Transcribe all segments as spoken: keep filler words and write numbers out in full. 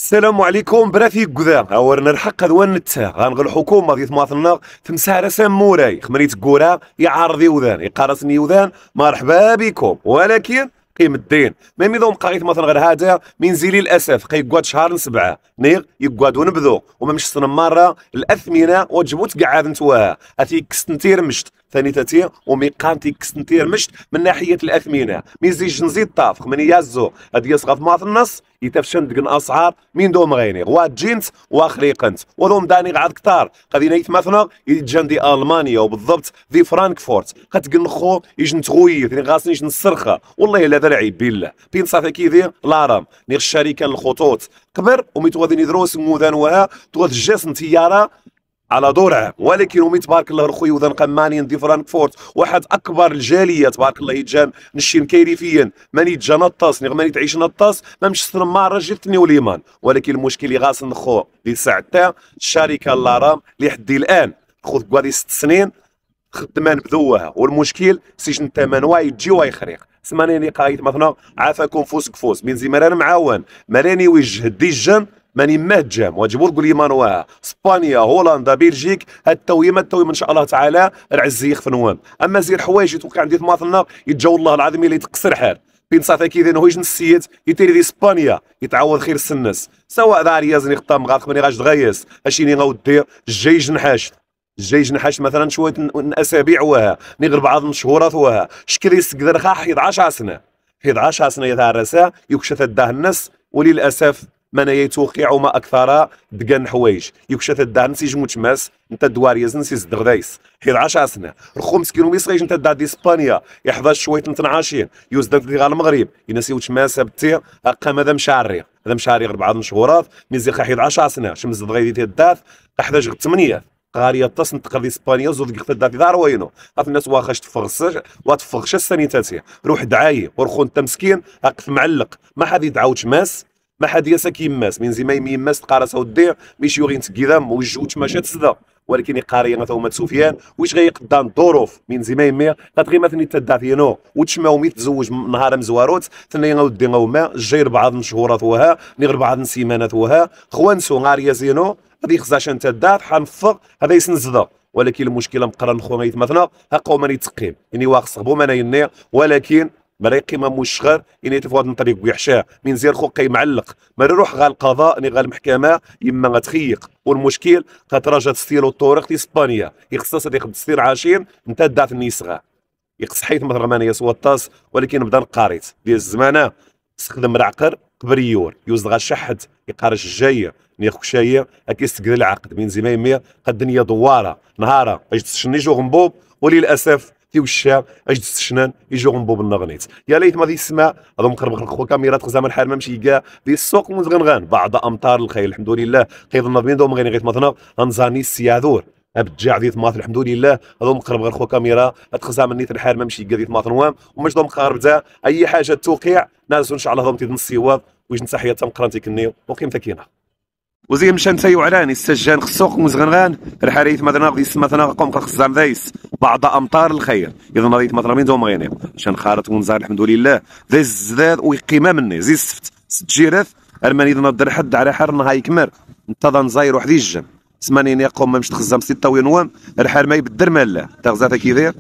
السلام عليكم براتي كذا اورنا الحق هذا نتا غنغ الحكومه ديال مواطننا في مساره سموراي خمريت كورا يعارضي وذان يقارصني وذان مرحبا بكم ولكن قيم الدين ما ميضوم قايت مثلا غير هذا من زيلي للاسف قيقعد شهر سبعه نيغ يقعدوا نبذو وما مش سنه مره الاثمنه وجبوت قعاد نتوها اتي كستنتير مشت ثاني تاتي وميقانتي كستنتير مشت من ناحيه الاثمنه ميزيج نزيد طاف من يازو هادي صغاف ماط النص يتفشن دق الاسعار من دوم غيني وا جينت واخريقنت وذوم داني قعد كثار غادي نيت مثلا يجان دي المانيا وبالضبط دي فرانكفورت قد نخو يجي نتغويث غاسني يجي نسرخه والله الا هذا العيب بالله بين صافي كيدير لارام نيغ الشركه الخطوط كبر وميتو غادي يدروس مودان وها تغاد الجاس نتياره على دورها ولكن ومي تبارك الله رخوي وذن قمانين دي فرانكفورت واحد اكبر الجاليه تبارك الله يتجان نشين كيريفيا ماني يتجا نطاس ماني تعيش نطاس ما مش سلم جلتني وليمان ولكن المشكل اللي غاس نخو اللي ساعتها الشركه لارام اللي حدي الان خذ كوادي ست سنين خدمان بذوها والمشكل سجن الثمن واي يجي ويخريق سمانيني قايت مثلا عافاكم فوس كفوس من زي مران معاون مراني وجه ديجان ماني مهجم واجبوا تقول لي مانوها اسبانيا هولندا بلجيك هاد التويمه التويمه ان شاء الله تعالى العز يخفنوهم اما زير حوايج يتوقع عندي مواطننا يتجاو الله العظيم اللي يتقصر حال بين صافي كيدير انه يجن السيد يتيري دي اسبانيا يتعوض خير السنس سواء دار يازني خطام غاق مني غاش دغيس اشيني غاودي جاي جنحاش جاي جنحاش مثلا شويه اسابيع وها نغير بعض الشهورات وها شكري يسقدر خا حيد عشر سنه حيد عشر سنه يتعرسا يكشف الداه الناس وللاسف من يتوقع وما اكثر دقان حوايج يكشف الدار نسيج متماس انت الدواريز نسيز دغدايس حيد عشر سنه رخمس كيلو ميسريج انت دار دي اسبانيا يحضر شويه نتنعاشين يوزد في المغرب ينسي وتماس بتي قام هذا مشاري هذا مشاري غير بعض الشهورات ميزي حيد عشر سنه شمس دغيدي الداث احداش ثمانيه قاريه تصن تقضي اسبانيا زود قلت دار دار وينو عرف الناس واخاش تفغش وتفغش السانيتاتي روح دعايه ورخو انت مسكين اقف معلق ما حد يدعوش ماس ما حد ياسا يماس من زي ما يماس تقارس ودير مش يوغين تقدام وجوج ماشي تسدا ولكن قاريه مثلا هما سفيان واش غي قدام ظروف من زي ما يمي غتغي مثلا تدافينو وتشماو مي تزوج نهار مزواروت ثني غودي غوما جاي بعض الشهورات وها نغير بعض السيمانات وها خوانسو غاريا زينو غادي يخزاش انت دات حنفق هذا يسنزدا ولكن المشكله مقرن خويا مثلا هاقو ماني تقيم يعني واخص بو مانا يني ولكن مرا قيمه مشغر اني تفواد من طريق ويحشاه من زير خوقي معلق ما يروح غا القضاء ني غا المحكمه يما غتخيق والمشكل كتراجع تستيرو الطرق ديال اسبانيا يخصص هذيك تستير عاشين انت دات النسغه يقص حيت مثلا مانيا سوا الطاس ولكن بدا نقاريت ديال الزمانه استخدم العقر قبريور يوزد غا شحد يقارش الجايه نيخ شايه اكيستقدر العقد من زي ما يمي قد الدنيا دواره نهارا اجي تشني جو غنبوب وللاسف تيو الشام اجد السشنان يجو غنبوب النغنيت يا ليت ما دي السماء هذو مقرب خو كاميرات خزام الحال ما مشي كاع دي السوق مزغنغان بعض امطار الخيل الحمد لله قيض النظمين دوم غير غيت مثلا انزاني السيادور ابتجاع ديت ماث الحمد لله هذو مقرب غير خو كاميرا تخزام نيت الحال ما مشي كاع ديت ماث نوام ومش دوم مقارب تا اي حاجه توقيع ناس ان شاء الله دوم تيد السيواب ويش نصحيه تم قرانتي كنيو وقيم تكينا وزي مشان تايو علاني السجان خصوق مزغنغان الحريث مثلا غادي مثلا قوم خزام ذايس بعض امطار الخير اذا نريت مثلا من دوم غيني عشان خارط ونزار الحمد لله ذا الزداد وقيمه مني زي السفت ست جيرات الماني اذا نضر حد على حر نهاي كمر انتظر نزاير وحدي الجم سمانين يقوم ما مش تخزم ستة وينوام الحال ما يبدر ماله تغزاتا كيدير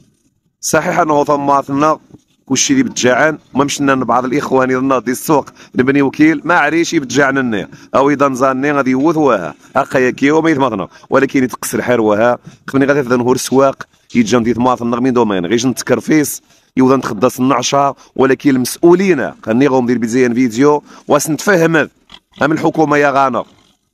صحيح انه ثماتنا كلشي اللي بتجاعن ما مشينا بعض الاخوان يلا دي السوق نبني وكيل ما عريش يبتجاعنني او اذا نزاني غادي يوثوها هكا كي وما يتماطنا ولكن يتقصر حروها خفني غادي تبدا نهور السواق يتجا ندي تماطن من دومين غير نتكرفيس يوضا نتخدس النعشه ولكن المسؤولين خليني غو ندير بزيان فيديو واش نتفهم ام الحكومه يا غانا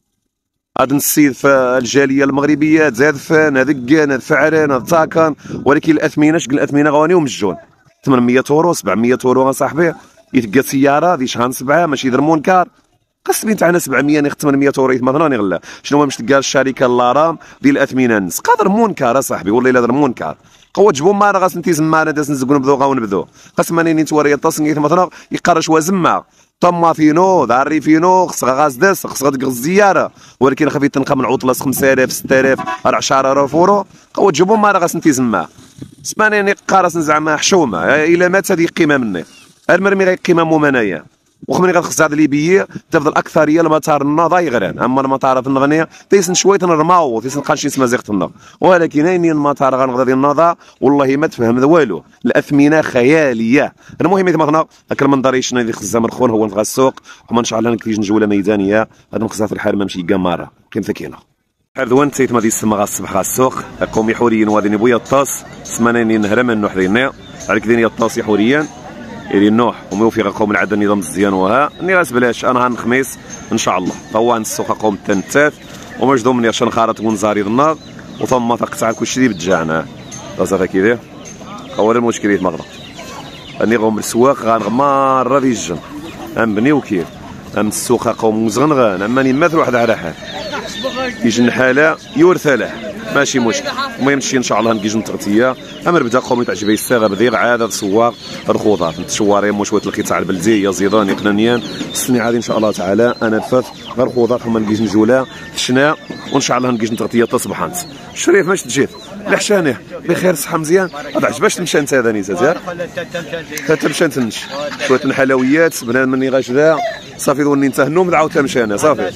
هذا السيد في الجاليه المغربيه زاد فان هذاك كان هذا فعران هذا تاكان ولكن الاثمنه شكل الاثمنه غواني ومجون ثمانمية اورو سبعمية اورو اصاحبي يتلقى سياره دي شحال سبعه ماشي يدير مونكار قسمين تاعنا سبعمية نيخ ثمانمية اورو مثلا غلا شنو مش تلقى الشركه اللارام ديال الاثمنه الناس قادر مونكار اصاحبي والله الا دار مونكار قوة جبو ما غاس انتي زمانه داس نزقو نبدو غاو نبدو قسماني نتوري تصنيت مثلا يقرش وزما طما فينو داري فينو خصها غاز داس خصها تقغ الزياره ولكن خفيت تنقى من عطله خمسة آلاف ستة آلاف عشرة آلاف اورو قوة جبو ما غاس انتي زما سماني قارس زعما حشومه الى مات هذه قيمه مني المرمي غير قيمه مو منايا وخمني غتخص هذا الليبيه تفضل الاكثريه المطار النظا يغران، اما المطارات النظنيه تيسن شويه تنرماو تيسن قال شي سمازيغ النظ، ولكن اين المطار غنغدا ديال النظا والله ما تفهم والو، الاثمنه خياليه. المهم مثلا هاك المنظر يشنا اللي خزا مرخون هو نبغى السوق وما نشاء الله نكتيج جوله ميدانيه هذا مخزا في الحال ما ماشي كاماره كاين ثكينه حردوان تيت ما ديسما غا الصبح غا السوق قومي حوريين وادين بويا الطاس سمانين نهرم النوح ديالنا عليك ديني الطاس حوريين يلي النوح وموفي غاقوم العاده النظام مزيان وها ني راس بلاش انا هنخميس ان شاء الله فهو عند السوق قوم التنتات ومجدوم مني عشان خارط ونزاري النار وثم تقطع كلشي بتجانا صافي كيدير هو المشكل المغرب اني غوم السواق غنغمار راضي الجن ام بني وكيل ام السوق قوم مزغنغان اما نماثل واحد على حال يجي الحاله يورث له ماشي مشكل. المهم نمشي ان شاء الله نكيج نتغطيه اما نبدا قومي تعجبي الساغه بدير عاد السواق الخضار التشواري مو شويه القطع البلديه زيدان قنانيان السني عادي ان شاء الله تعالى انا نفث غير الخضار هما نكيج نجولا شنا وان شاء الله نكيج نتغطيه تصبحانت الشريف ماش تجيت لحشانه بخير صحه مزيان هذا عجباش تمشى انت هذا نيسات حتى تمشى تنش شويه الحلويات بنادم مني غاش ذا صافي ظني انت هنوم عاود تمشي انا صافي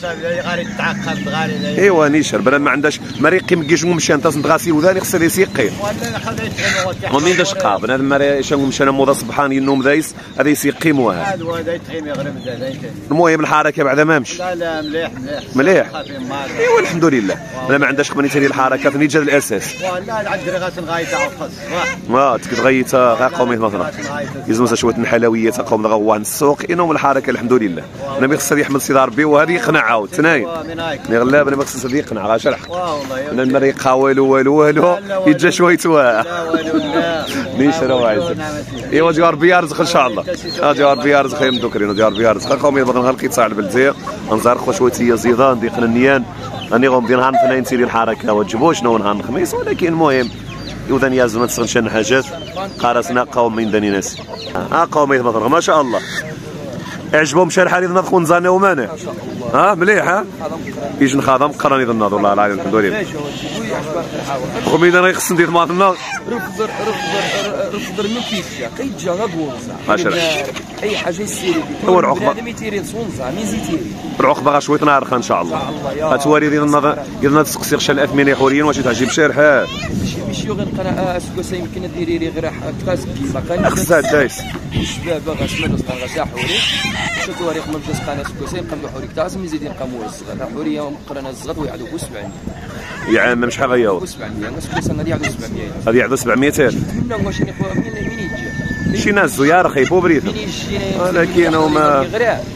ايوا نيشر بلا ما عندهاش مريقي مكيش مشى انت تغاسي وذاني خصها يسيقي ومين داش قا بنادم مري شنو مشى انا موضه صبحاني النوم دايس هذا يسيقي موها المهم الحركه بعدا ما مش لا لا مليح مليح ايوا الحمد لله انا ما عندهاش خمني ثاني الحركه ثاني جا الاساس لا العد غاس نغايت عقص ما تغيت غا قومي مثلا يزمز شويه الحلويات قوم غوان السوق انهم الحركه الحمد لله انا ما خصني يحمد سي ربي وهذه يقنع عاود ثنايا ني غلاب انا ما خصني يقنع غا شرح انا المريق والو والو والو يتجا شويه واه لا والو لا ليش راه عايز ايوا ديال ربي يرزق ان شاء الله ها ديال ربي يرزق خير من دوكرين ديال ربي يرزق قومي بغا نلقي تاع البلديه نزار خو شويه زيدان دي قننيان راني غوم ديال نهار الاثنين سيري الحركه وتجبوش شنو نهار الخميس ولكن المهم يوذن يازم تسغنشن حاجات قارسنا قوم من دني ناس ها قومي مثلا ما شاء الله عجبهم شارح لي نضخ ونزاني ومانع ها مليح ها يجي نخدم قراني الناظر والله العظيم الحمد لله خومي انا خصني ندير ماطنا رفضر رفضر رفضر من كيفيا كيتجا غدوزا عشرة اي حاجه يسيري هو العقبه هذا ميتيري صونزا ميزي تيري العقبه غا شويه نارخه ان شاء الله هتوالي ديال النظر ديال تسقسي غشا الاثمنه حوريين واش تعجب شارحات ماشي ماشي غير نقرا اسكو يمكن ديري لي غير كاس كيما كان خصها دايس الشباب غا سمعوا صقا غا ساحوري شتو وريق ما بجاش قناه اسكو يقام حوري تاع ميزي ديال قاموا الصغار حوريه قرانا الصغار ويعدو سبعمية يا عام شحال غياو سبعمية اسكو سنه يعدو سبعمية غادي يعدو سبعمية الف منهم واش منين منين يجي شي ناس زيار خيفوا بريث ولكن هما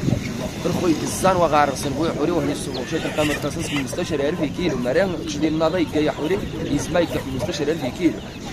خويا الزان وغارسن خويا حوري وهني السوق شي تلقى مرتصص خمسطاش ألف كيلو مريم ديال النضاي كايا حوري يسمى يك خمسطاش ألف كيلو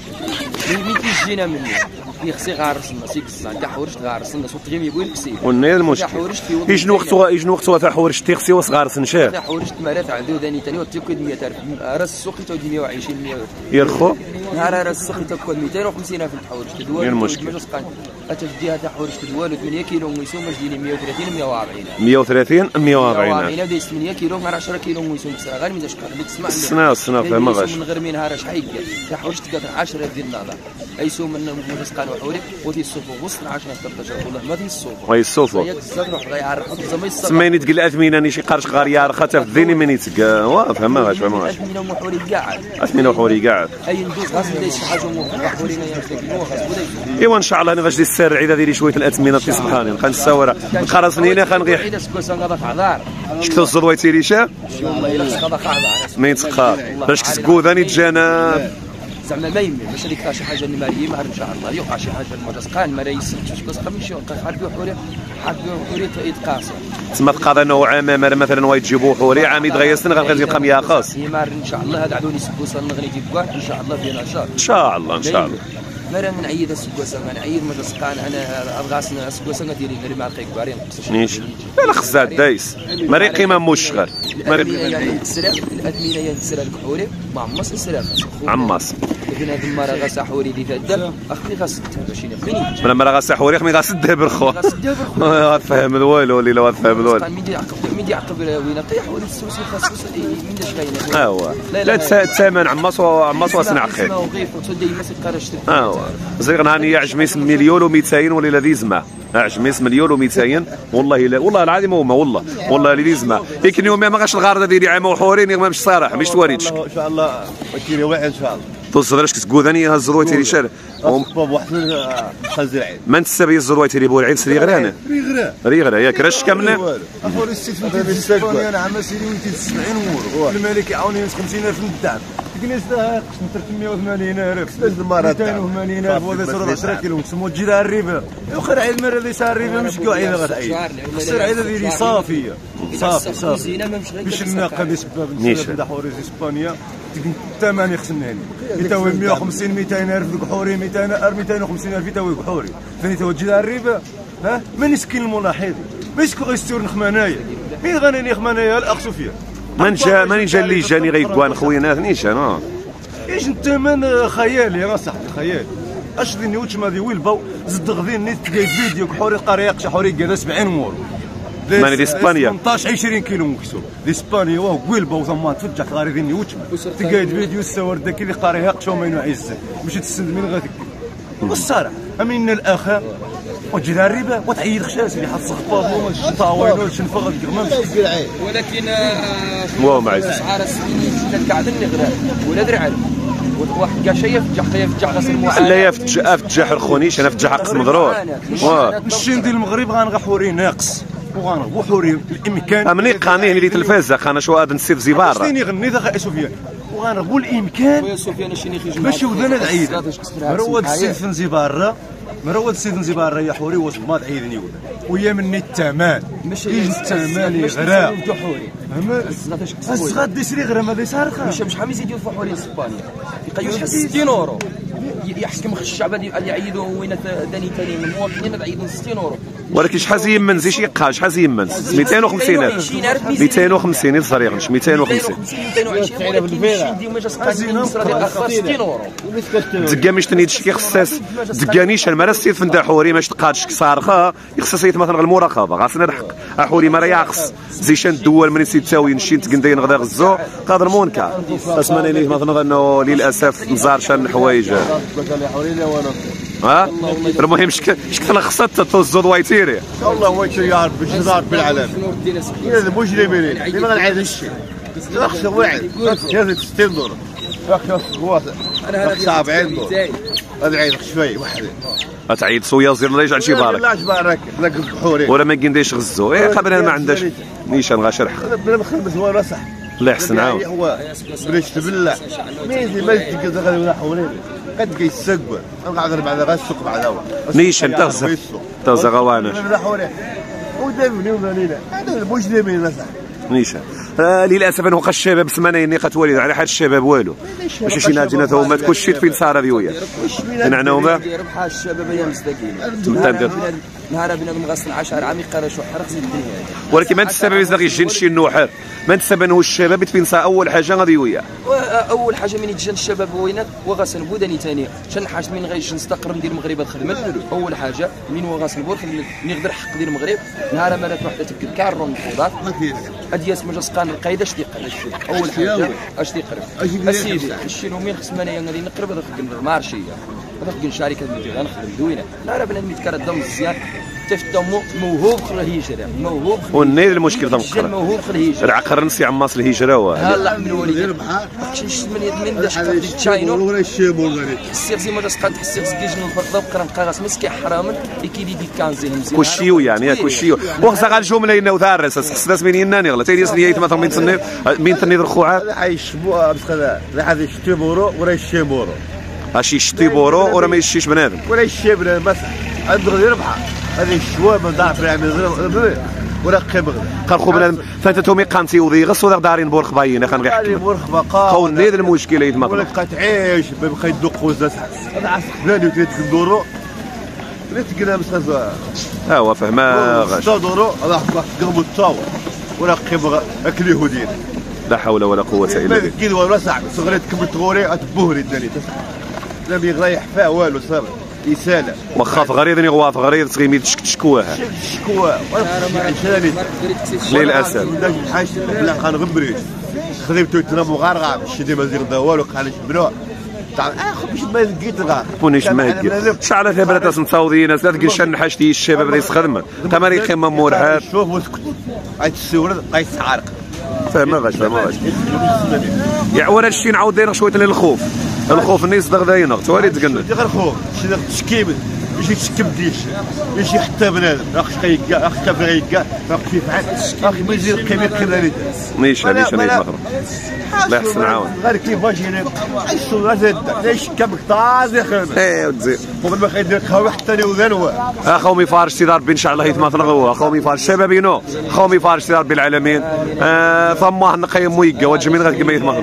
مين كيجينا مني في خصي غارسنا سي الزان تاع حورش غارسنا سوق تغيم يقول كسيب والنيل المشكل يجن وقتها يجن وقتها تاع حورش تيخسي وصغار نشاف تاع حورش تمارات عنده ثاني ثاني وتيكود مية ألف راس السوق تا مية وعشرين مية يرخو نهار راس السوق تاكل ميتين وخمسين ألف الحورش تدوال المشكل أتفديها تاع حورش تدوال ثمانية كيلو ويسوم مجديني مية وثلاثين مية وأربعين مية وثلاثين مية وأربعين هذا ثمانية كيلو نهار عشرة كيلو ويسوم غير من داش قال تسمع السنه السنه فما غاش من غير من نهار شحال تاع حورش تقدر عشرة ديال النهار ايسوم من مسقان وحوري ودي الصوف وسط عشرة ثلاثة والله ما دي الصوف وي الصوف ياك الزاد روح غيعرف زعما يصير سميني تقول اثمنه شي قرش غاريه رخا تفديني مني تلقى وا فما غاش فما غاش اثمنه وحوري قاعد اثمنه وحوري قاعد اي ندوز غاس ندير شي حاجه وحورينا يا ساكن غاس بدا ايوا ان شاء الله انا غاش دير السر عيده ديري شويه الاثمنه في صبحاني نبقى نساورها نقرا سنينه خنغيح عيده سكوسا غادا عذار شكتو الزروي تيري شا والله الا غادا عذار ما يتسقى باش تسكو ثاني تجانا زعما ما يمي باش هذيك شي حاجه اللي مريم ان شاء الله يوقع شي حاجه المرسقان ما يسلك شكون خميس يوم حرب حوري حرب حوري يتقاسم تسمى تقاضى نوع عام مثلا ويتجيبوا حوري عام يتغيسن غنغادي يبقى مية خاص يمار ان شاء الله هذا عدوني سكوسه نغني ديك كاع ان شاء الله فينا نشاط ان شاء الله ان شاء الله مرة نعيد السكوسه نعيد مرسقان انا ابغاسنا السكوسه نديري غير مع القيك بارين نيش لا خزات دايس مريقي ما موش غير مريقي يعني تسرق الاثمنه يعني تسرق الكحوري مع مص تسرق عماص لكن هذه المره غا حوري اللي تدا اخلي غا ست باش ينقني بلا مرة غا حوري خمي غا سد برخو غا فهم الوالو ولا لا فهم الوالو مين يعقب مين يعقب وين طيح حوري السوسي خاص من داش كاين ها هو لا الثمن عماص عماص واسنع خير وغيف وتدي مسك قرشت اه زير نهاني يعجبني مليون و200 ولا ذي زما عشميس مليون ومئتين والله لا والله العظيم هما والله والله اللي لازمه لكن يوم ما غاش الغارده ديالي عام وحورين ما مش صراحه مش تواريتش ان شاء الله كيلي واحد ان شاء الله توصل راش كتقوداني ها الزرويتي اللي شار باب واحد خزر عين ما نتسابي الزرويتي اللي بوالعين سري غرانه ريغرا ريغرا ياك راش كامله اخويا السيت في اسبانيا انا عام سيدي ويتي سبعين امور الملك يعاوني خمسين ألف من الدعم كناش قسم ثلاثمية وثمانين ألف مئتين وثمانين ألف وهذا صار عشرة كيلو تسمو تجي لها الربا وخير عيد المره اللي صار الربا مش كاع عيد غتعيد خسر عيد ديالي صافيه صافي صافي باش ناقل بسبب بسبب حوري اسبانيا الثمن يخصنا هنا يتاوي مئة وخمسين مئتين ألف كحوري مئتين مئتين وخمسين ألف يتاوي كحوري ثاني توجه لها الربا ها من يسكن الملاحظ مش كو غيستور نخمانايا مين غناني خمانايا الاخ سفيان من جا من جا اللي جاني غيكوان خويا نيش انا ايش الثمن خيالي راه صاحبي خيالي اش ذي نيوتش ما ذي ويلباو زد غذي نيت تلقى فيديو كحوري قريق شحوري كذا سبعين مور ماني دي اسبانيا ثمنطاش عشرين كيلو مكسور دي اسبانيا واه ويلباو ثم تفجع غاري ذي نيوتش تلقى فيديو السوار داك اللي قريق شو ما ينعز مشيت تسند من غاديك والصراحه امين الاخ وتجي لها الربا وتعيد خشاس اللي حط صغطاب وما الطاوين ولا شنفغ الكرمام ولكن واو معز اسعار السنين كاع النغرة ولا درعا واحد كاع شي يفتح يفتح غسل المعاناه لا يفتح افتح رخونيش انا افتح قسم ضرور واه الشين ديال المغرب غنغا حوري ناقص وغنغبو حوري الامكان مني قانيه اللي تلفازه خانا شو هذا نسيف زبار شتيني غني ذا سفيان وغنغبو الامكان خويا سفيان شنو يخرج باش ودنا العيد رواد السيف زبار مرواد السيد زبار يا حوري وصمات عيدني ولا ويا مني الثمن ماشي الثمن غرا الصغاد دي سري غرا ما دي سارخه مش مش حامي يزيد يدفع حوري اسبانيا يقيو ستين اورو يحكم الشعب اللي يعيدوا وين ثاني ثاني من المواطنين يعيدوا ستين اورو ولكن شحال زي من زي شي يقا شحال زي من مئتين وخمسين ألف مئتين وخمسين الصريغ مش مئتين وخمسين مئتين وعشرين ولكن ديما ما جا ستين اورو تزكا مش تنيد شي خصاص تزكانيش المرا السيد فندا حوري ماش تقادش صارخه يخص سيت مثلا المراقبه غاسنا الحق حوري ما راه يعقص زي شان الدول من سيت تساوي نشي تقندين غدا غزو قادر مونكا اسمعني ليه مثلا انه للاسف مزار شان الحوايج ها المهم شك شكون خصها توزو وايتيري والله وايتيري يا ربي جزار بالعالم يا المجرمين اللي ما غنعيد الشيء اخسر واحد كيف ستين دولار اخسر واحد انا سبعين دولار هذا عيد شوي وحده تعيد سويا زير الله يجعل شي بارك لا بارك لا بحوري ولا ما كنديش غزو ايه قبل ما عندهاش نيشان غا شرح بلا مخلص هو صح الله يحسن عاود هو بلاش تبلع ميزي ما تقدر غير ولا حوري قد كيسقوا نقعد بعد غا السوق بعد هو نيشان تغزى تغزى غوانا لا حوري ودامني ومالينا هذا المجرمين صح نيشان آه للاسف انه الشباب سمانين قتولي على حال الشباب والو ماشي شي ناجينا هما كل شيء فين صار هذه وياه نعنا هما ربح الشباب يا مستقيم نهار بنادم غسل عشر عام يقرا شو حرق زي الدنيا ولكن ما السبب يزغ يجي شي نوحر ما السبب انه الشباب فين صار اول حاجه غادي وياه اول حاجه من يجي الشباب وينات وغسل بوداني ثاني شن حاجه من غيجي نستقر ندير المغرب الخدمه اول حاجه من وغسل بور نقدر حق ديال المغرب نهار ما وحده تبكي كاع الرمضات ادياس ما جا القايده اش تيقرب اول حاجه اش تيقرب اسيدي الشينو مين خصنا غادي نقرب هذاك المارشيه هذاك شركه اللي غنخدم دوينه لا راه بنادم يتكرر الدم مزيان تفتمو موهوب في الهجره موهوب والنيل المشكل تنقر موهوب في الهجره العقر نسي عماص الهجره واه الله من وليد شنش من من داش تشاينو ولا الشيبور غادي حسيت زي ما جا سقات حسيت كيجي نفرض بقرا نبقى غاس مسكي حرام كيدي دي كانزي مزيان كلشي يعني كلشي وخصها غير الجمله يناو ثار اساس خصنا سمين يناني غلط تيديس نيت مثلا من تنيض من تنيض الخوعه عايشبوا بس كذا لا هذا يشتبورو ولا يشيبورو هاشي يشتي بورو ولا ما يشيش بنادم ولا يشي بنادم مثلا عنده غير ربحه هذه الشوام ضعف يعني ولا قيم غير قال بنادم فانت تومي قامتي وضيغس ولا دارين بورخ باين خا نغي بورخ بقى خو نيد المشكل يتمطر ولا تعيش بقى يدق وزات هذا عسك فلاني وثلاث دورو ثلاث كلام مسخزه ها هو فهما غاش ستة دورو هذا قلبو الطاوه ولا قيم اكل يهوديين لا حول ولا قوه الا بالله كيلو ولا صعب صغريت كبت غوري اتبوهري الدنيا لا بيغريح فيها والو صار يسالى وخاف غريض غواف غريض تغيمي تشكوها شكوى عشاني للاسف حاجه بلا كان غبري خدمتو تنام وغارغا شدي مزير دا والو قال بنو الدار اخو باش ما لقيت غا كونيش ما هكا شعل ثبات تاس مصاودين ناس تلقى شن حاجتي الشباب اللي يخدم تماري خيمه مورحات شوف وسكت غادي تسول غيتعارق فما غاش فما غاش يعور هادشي نعاود داير شويه للخوف الخوف الناس دغداينه توالي تقلنا غير الخوف شي تشكيب باش يتشكب ديش باش يحتى بنادم اخ كيكا اخ كيفيكا اخ كيفعل اخ ما يزيد قيمه كذا نيش نيش نيش مخرب الله يحسن عاون غير كيفاش هنا عيشوا غير ليش كبك طازي خدمه ايه وتزيد قبل ما خيدير قهوه حتى ودان هو اخومي فارش سيدار بن شاء الله يتماثل هو اخومي فارش شبابينو اخومي فارش سيدار بالعالمين آه ثم نقيم ويقا وجمين غير كما يتماثل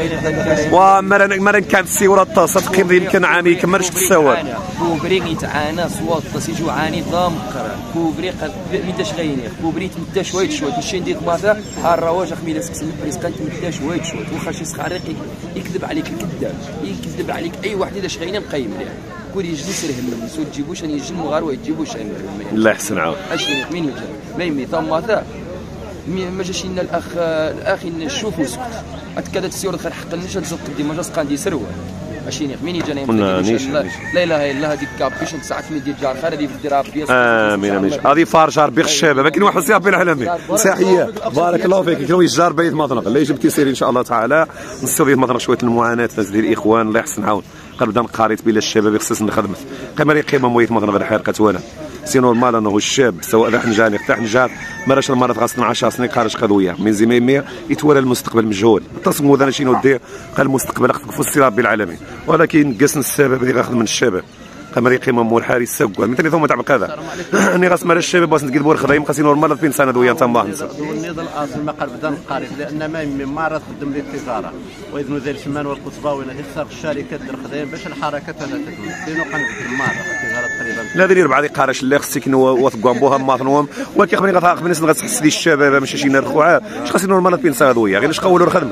ومرن مرن كانت السيوره الطاسه تقيم يمكن عام يكملش تساوى كوبري يتعانى صوت تسيجو عاني ضمقر كوبري قد ميتاش غيني كوبري تمدا شويه شويه ماشي ندير ماذا الرواج اخميله سكسن البريس كانت تمدا شويه شويه واخا شي سخاريق يكذب عليك الكذاب يكذب عليك اي واحد اذا شغيني مقيم ليه كل يجي يسرهم من يسود تجيبوش انا يجي المغار ويجيبوش انا الله يحسن عاون اشي مين يجي ما يمي ثم ماذا ما جاش لنا الاخ الاخ نشوفوا سكت اتكادت السيور خير حق النشا تزق ديما جا سقاندي سروه ماشي مين يجي انا لا اله الا هذيك كابيشن ساعات من ديال جار خير هذه في الدراب امين امين هذه فارجار بيغ الشباب ما كاين واحد صياب بين العالمين صحيه بارك الله فيك كانوا يجار بيت مطرق اللي جبتي سيري ان شاء الله تعالى نستوي بيت مطرق شويه المعاناه ناس ديال الاخوان الله يحسن عاون قبل قاريت بلا الشباب خصيص نخدمت قيمه قيمه مويت مطرق حرقه وانا سي نورمال انه الشاب سواء ذا حنجاني حتى حنجار ما راش المرض خاص عشر سنين خارج قضيه من زي ما يتولى المستقبل مجهول التصميم هذا شنو دير قال المستقبل خصك في الصراط بالعالمين ولكن قسن السبب اللي غاخذ من الشباب قمري قيمه مور حارس سقوا مثل ثم تاع هذا اني غاس مال الشباب باش نقلبوا الخدايم خاص نورمال بين سنه دويا تما نصر النضال الاصل ما قال بدا نقارب لان ما يمي مره تخدم لي التجاره واذن ذا الشمان والقصباوي يخسر الشركات ديال الخدايم باش الحركات هذا تكمل كاينو قنقدر مره التجاره تقريبا لا دير بعض قارش اللي خصك وثقوا بوها ماثنوهم ولكن خبرني غتعرف بالناس غتحس دي الشباب ماشي شي نرخوا اش خاص نورمال بين سنه دويا غير اش قولوا الخدمه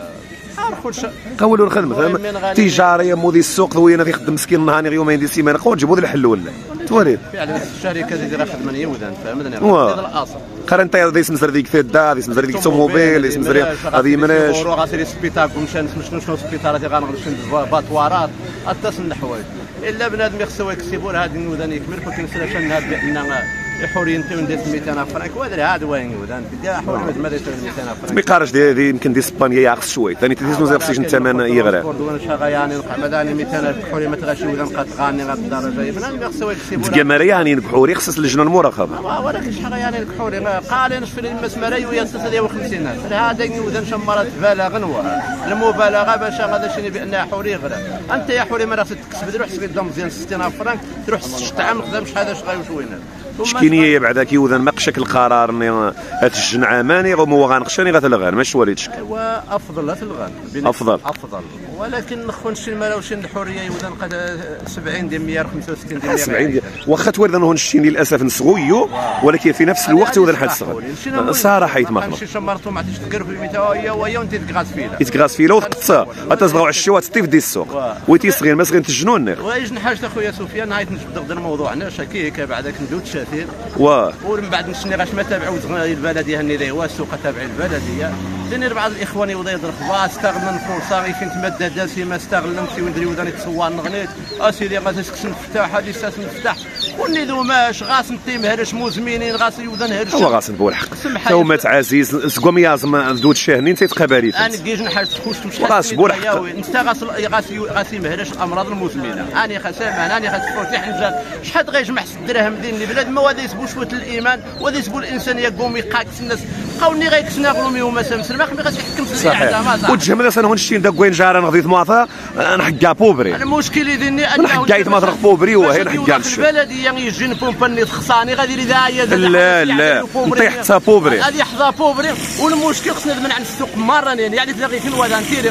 قولوا الخدمه تجاريه مودي السوق ذوينا يخدم مسكين نهاري يومين دي سيمانه قول جيبوا لي الحل ولا توالي فعلا الشركات اللي راه خدمه يودان فهمتني هذا الاصل قال انت هذا اسم زرديك ثدا هذا اسم زرديك توموبيل اسم زرديك هذه مناش غاسير السبيطار ومشان شنو شنو السبيطارات غنغلو شنو باطوارات اتصل الحوايج الا بنادم خصو يكسبوا هذه الودان يكمل كنت نسال هذا بان حورين تون ديت مئتين فرنك وهذا هذا وين يودان بدي حورين ما ديت مئتين فرنك مي قارش دي يمكن دي اسبانيا يعكس شويه ثاني تديسو زي خصيش الثمن يغرى كوردون شغا يعني مداني مئتين حوري ما تغاشي ودان قد غاني غاد الدرجه بنادم خصو يكسبوا الجماريه يعني نكحوري خصص اللجنه المراقبه ولكن شغا يعني نكحوري قال نشفي المسمره ويا ستة وخمسين هذا يودان شمرات بالغ نوا المبالغه باش غادا شنو بان حوري غرا انت يا حوري ما خصك تكسب روح تسقي دم مزيان ستين فرنك تروح ست عام خدام شحال شغا وشوينه شكينيه بعدا كيوذن ما قشك القرار هاد الجن عاماني غمو غنقشاني غتلغان ماشي وليد شك وافضل تلغان افضل افضل ولكن نخون شي المال وشي الحريه يوذن قد سبعين ديال مية خمسة وستين ديال سبعين ديال واخا تولد انه الشيني للاسف نسغويو ولكن في نفس الوقت وذن حد الصغر صراحه يتمخلط شي شمرتو ما عرفتش تقرب في ميتا وهي وهي وانت تكغاس فيها يتكغاس فيها وتقصا غتصغوا على الشوات تيف دي السوق ويتيصغير ما صغير الجنون نير وايش حاجه اخويا سفيان نهايه نبدا الموضوع هنا شكيك بعدك ندوت شاثير واه ومن بعد نشني غاش ما تابعوا البلديه هني لي هو السوق تابع البلديه لان بعض الاخوان يوضا يضرب خبا استغل الفرصه غير فين تمدد داسي ما استغلمت وندري وداني تصور نغنيت اسيدي غاس تسكن نفتح هذه الساس نفتح وني ذوماش غاس نتي مهرش موزمينين غاس يوضا نهرش هو غاس نبو الحق ثومات عزيز سكوم يازم دود شاهنين تيتقبالي انا كيج نحاج تخوش تمشي غاس بو الحق انت غاس غاس غاس يمهرش الامراض المزمنه اني خسامه اني خاص فوتي حنجال شحال غيجمع الدراهم ديال البلاد ما هذا يسبو شويه الايمان وهذا يسبو الانسانيه قوم يقاكس الناس بقاوني غيكسنا غلومي هما سامسر ما خمي غاس يحكم في صحيح وتجهم هذا سنه نشتي دا كوين جاره نغذيت ماثا نحكا بوبري المشكل يديني انه نحكايت ماثا بوبري وهي نحكا البلديه يجي بومبني تخصاني غادي لي داعيه لا لا نطيح حتى بوبري غادي يحظى بوبري والمشكل خصنا من عند السوق مره يعني تلاقي في الوادان تيري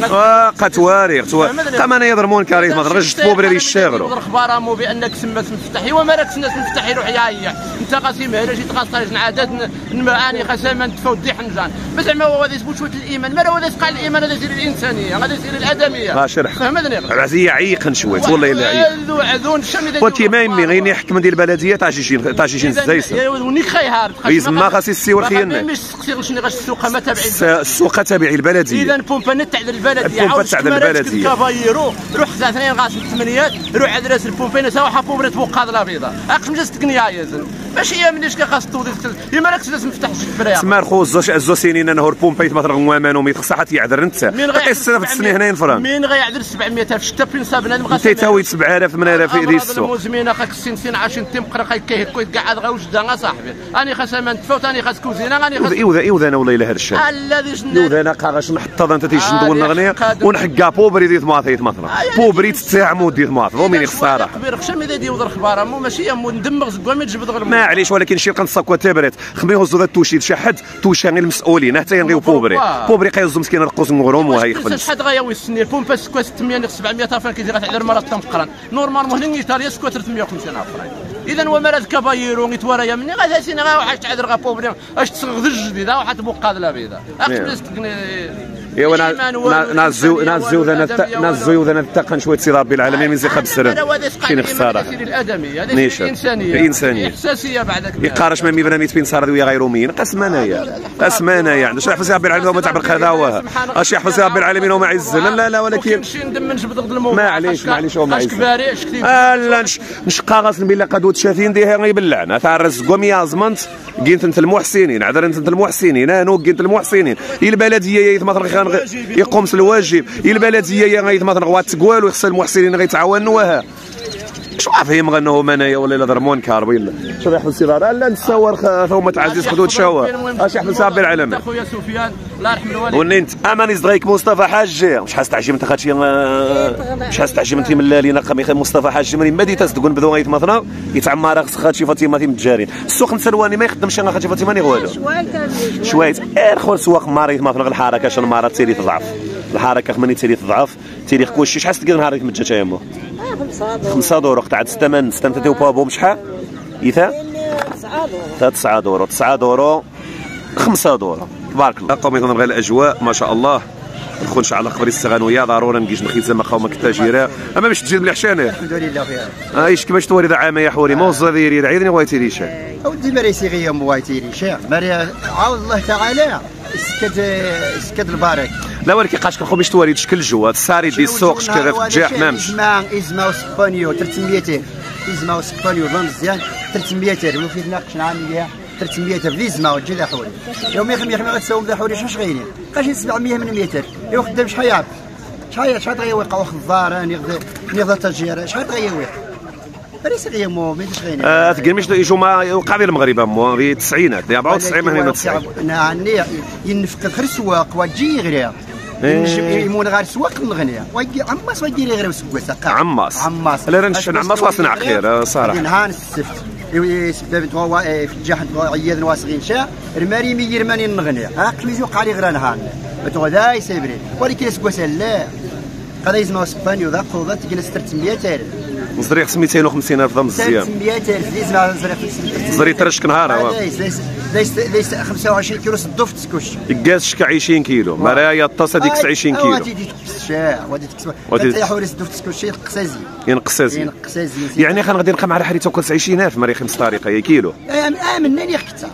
قتواري كما انا يضرمون كاريت ماثا غير جبت بوبري اللي يشتغلوا اخبار مو بانك سمات مفتحي وما راكش الناس مفتحي روح يعيح انت قاسم هرجي تغاص نعادات نمعاني خسامه نتفوت ودي حنجان زعما هو غادي يثبت شويه الايمان ما هو غادي يسقى الايمان غادي يسير الانسانيه غادي يسير الادميه لا شرح فهمتني عزيه عيقا شويه والله الا عيق ذو عذون شمي ولكن ما يمي غير يحكم ديال البلديه تاع شي تاع شي زايسه يا وني خيهار يزما خاص يسيور خينا مش تقصير شنو غاش السوق ما تابعين السوق تابعي البلديه اذا بومبا تاع البلديه بومبا تاع البلديه كافايرو روح اثنين غاس ثمانيات روح على راس البومبا سوا حفو برات بوقاض بيضاء اخش مجلس تقنيه يا زلمه ماشي هي منيش خاص توضيف يا مالكش لازم نفتح الشفريه تما خو زو سنين نهار بومبا مثلا غوامان وميت خصها حتى يعذر انت بقي السنه في السنه هنا فران مين غيعذر سبعمية ألف شتا فين صاب بنادم غاس تيتاوي سبعة آلاف ثمانية آلاف في السوق المزمنه خاك السنسين عاشين تيم قرا خاك كيهكويت قاعد غا صاحبي راني خاص ما نتفوت راني خاص كوزينه راني خاص ايوذا ايوذا انا والله الا هذا الشيء الذي شنو ايوذا انا قاغاش نحطها انت تيجندو النغنيه ونحكا بوبري ديت ماطيت مثلا بوبري تاع مود ديت ماط ومين خساره كبير خشم اذا ديو الاخبار مو ماشي مو ندمغ زكوا ما تجبد غير معليش ولكن شي كنصاكوا تبرت خمي هزو ذا توشي شي حد توشي غير المسؤولين حتى ينغيو بوبري بوبري قيزو مسكين رقص مغروم وهي يخفل شحال غياوي السنين البومبا سكوا ستمية سبعمية الف كيجي غتعذر مرات تمقران نورمالمون هنا ايطاليا سكوا ثلاثمية وخمسين الف فرنك اذا هو مرات كبايرو غيتورايا مني غادي سينا غا واحد تعذر غا بوبري اش تصغد الجديد واحد بوقاد لا بيضاء اخ ايوا ناس زو ناس زو ناس زو ذا نتقن شويه سي ربي العالمين من زي خبز سرن شي خساره الادميه هذه الانسانيه الانسانيه احساسيه بعدك يقارش ما مي بناميت بين صار ويا غير مين قسم انايا قسم انايا عندش يحفظ ربي العالمين وما تعبر هذا هو اش يحفظ ربي العالمين وما عز لا لا لا ولكن نمشي ندمن نجبد الموضوع معليش معليش وما عز كباري اش كثير لا نشقا غاسل بالله قدوت شافين ديها غير باللعنه تاع الرزق وميا زمنت قينت انت المحسنين عذر انت المحسنين انا قينت المحسنين البلديه مثلا يقوم الواجب البلديه غيتمثل غوات تقوال ويخص المحسنين غيتعاونوا وها شو فاهم غنهم انايا ولا الا ضرمون كاربي لا شوف يحفظ السيرار لا نتصور ثوما تعزيز حدود شوا اش يحفظ صاحبي العالم اخويا سفيان الله يرحم الوالدين وننت امان يزدغيك مصطفى حاج مش حاس تعجب انت خاطشي مش حاس تعجب انت من لينا قمي مصطفى حاج مري ما ديت تقول بدو غيتمثل يتعمر خص خاطشي فاطمه تيم الجارين السوق نسلواني ما يخدمش انا خاطشي فاطمه ني والو شويه ارخل سواق ماري مثلا الحركه شنو مارا تيري تضعف الحركه خمني تيري تضعف تيري كلشي شحال تلقى نهار يتمجى تا يمو خمسة دور قطعه ستة ستة تاو بابو شحال يتا تسعة دور تسعة دور خمسة دور تبارك الله قوم يظن غير الاجواء ما شاء الله نخونش على خبر السغانويه ضروري نجيش نخيت زعما قومك التاجيره اما باش تجي مليح شانه الحمد لله خير ايش كيفاش توري ذا عام يا حوري ما وصل ديري عيدني وايتي ريشه اودي مريسي غيا موايتي ريشه مري عاود الله تعالى سكت سكت البارك لا ولكن قاش كنخو باش توري شكل الجو الساري ديال السوق كذا في الجاح مامش ازما ازما وسبانيو ثلاثمية ازما وسبانيو مزيان ثلاثمية ولو في ناقش عاميه ثلاثمية في زما وتجي ذا حوري يوميا خميس خميس غتساوم ذا حوري شاش غيني قاش سبعمية من متر يو خدام شحال يعرف شحال شحال غيوقع واخد الزهر ناخذ ناخذ تاجير شحال غيوقع ريس غير مو ميدش غيني اه تقول مش يجوا ما وقع غير المغرب مو في التسعينات ديال أربعة وتسعين من هنا التسعين نعني ينفقد غير السواق وتجي غير يمون غير السواق الغنيه ويجي عماس ويدير غير السواق عماس عماس لا رنش عماس واصنع خير صراحه نهار السفت سبب توا في الجحد عياد واسغين شا الماري مي يرماني الغنيه ها كليزو قالي غير نهار تو ذا يسبري ولكن سكواس لا هذا يسمى اسبانيو ذا قوضه تجلس ثلاثمية ألف مزريق مئتين وخمسين ألف مزيان ثلاثمية ألف لازم مزريق زري ترشك نهار ليس ليس ليس ليس خمسة وعشرين كيلو صدوف تسكوش كاس شكا عشرين كيلو مرايا الطاسه ديك تسعة وعشرين كيلو وادي ديك الشاع وادي ديك يا حوري صدوف تسكوش ينقصازي ينقصازي ينقصازي يعني خا نقدر نبقى مع حريته كل تسعة وعشرين ألف مريخ خمس طريقه يا كيلو امنني خكتا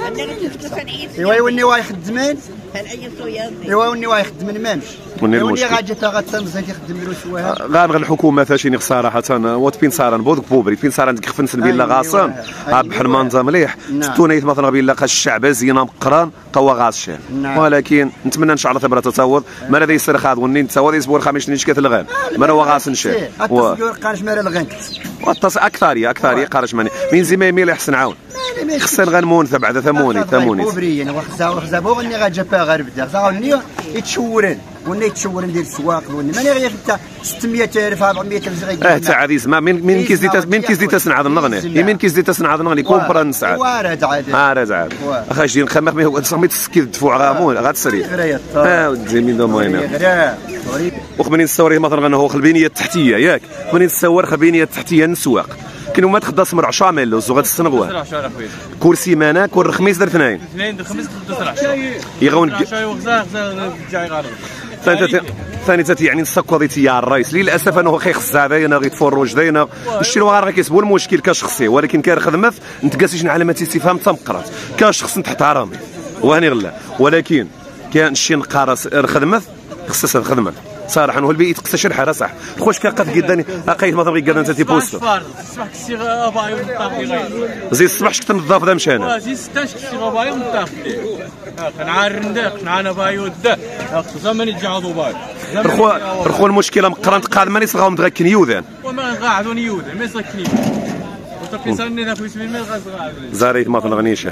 ايوا يوني واي خدمان ايوا وني واي خدم مامش وني غاجي تا غتمزل يخدم له شويه غير الحكومه فاشيني صراحه وات بين صارن بودك بوبري بين صارن كخفنس بيلا غاصن بحر منظم مليح ستونيت مثلا بيلا قاش الشعب زينه مقران قوا غاص ولكن نتمنى ان شاء الله ثبرة تصور ما الذي يصير خاض وني تصور يسبور الخميس نيش كات الغان ما هو غاص نشاء التصور قارش مال الغنت والتص اكثر اكثر قارش ماني من زي ما يميل يحسن عاون خصنا غنمون بعد ثموني ثموني بوبري وخزا وخزا بو غني غاجا غير بدا غني يتشورن وني يتشور ندير السواق وني ماني غير حتى ستمية ألف أربعمية ألف غير اه تا عزيز ما من من كيز ديت من كيز ديت تسنعض النغني من كيز ديت تسنعض النغني كومبران سعاد وارد عاد وارد عاد اخا جي نخمخ مي تصميت تسكير دفوع غامون غتسري اه ودي من دومين وخمني نصوري مثلا هو البنيه التحتيه ياك خمني نصور البنيه التحتيه نسواق كنو ما تخدم سمر عشرة ميلو زوغات السنغوه كل سيمانه كل خميس در اثنين اثنين در خميس در عشرة يغون عشرة وغزا غزا جاي غارب ثاني ثاني تاتي يعني السكوضيتي يا الرئيس للاسف انه خيخص هذاينا غيتفرج داينا نشتي غير كيسبوا المشكل كشخصي ولكن كان خدمت نتقاسيش علامات استفهام تمقرات كشخص نحترمي وهاني غلا ولكن كان شي نقارس خدمت خصص الخدمه صراحه هو البيئه تقصى شي الحاره صح خوش كقد قداني لقيت ما تبغي قدان انت بوستو الصباح كسي غابايو نطاقي زي الصباح شكت نضاف ذا مشانا زي ستاش كسي غابايو نطاقي كنعار ندق كنعانا بايو دا خصوصا ماني تجعضوا باي رخو رخو المشكله مقرنت قاد ماني صغاهم دغا نيوذان وما قاعدوا نيوذان ما يصكني وتبقي سالني ذاك ويسمي ما غازغاد زاريت ما تنغنيش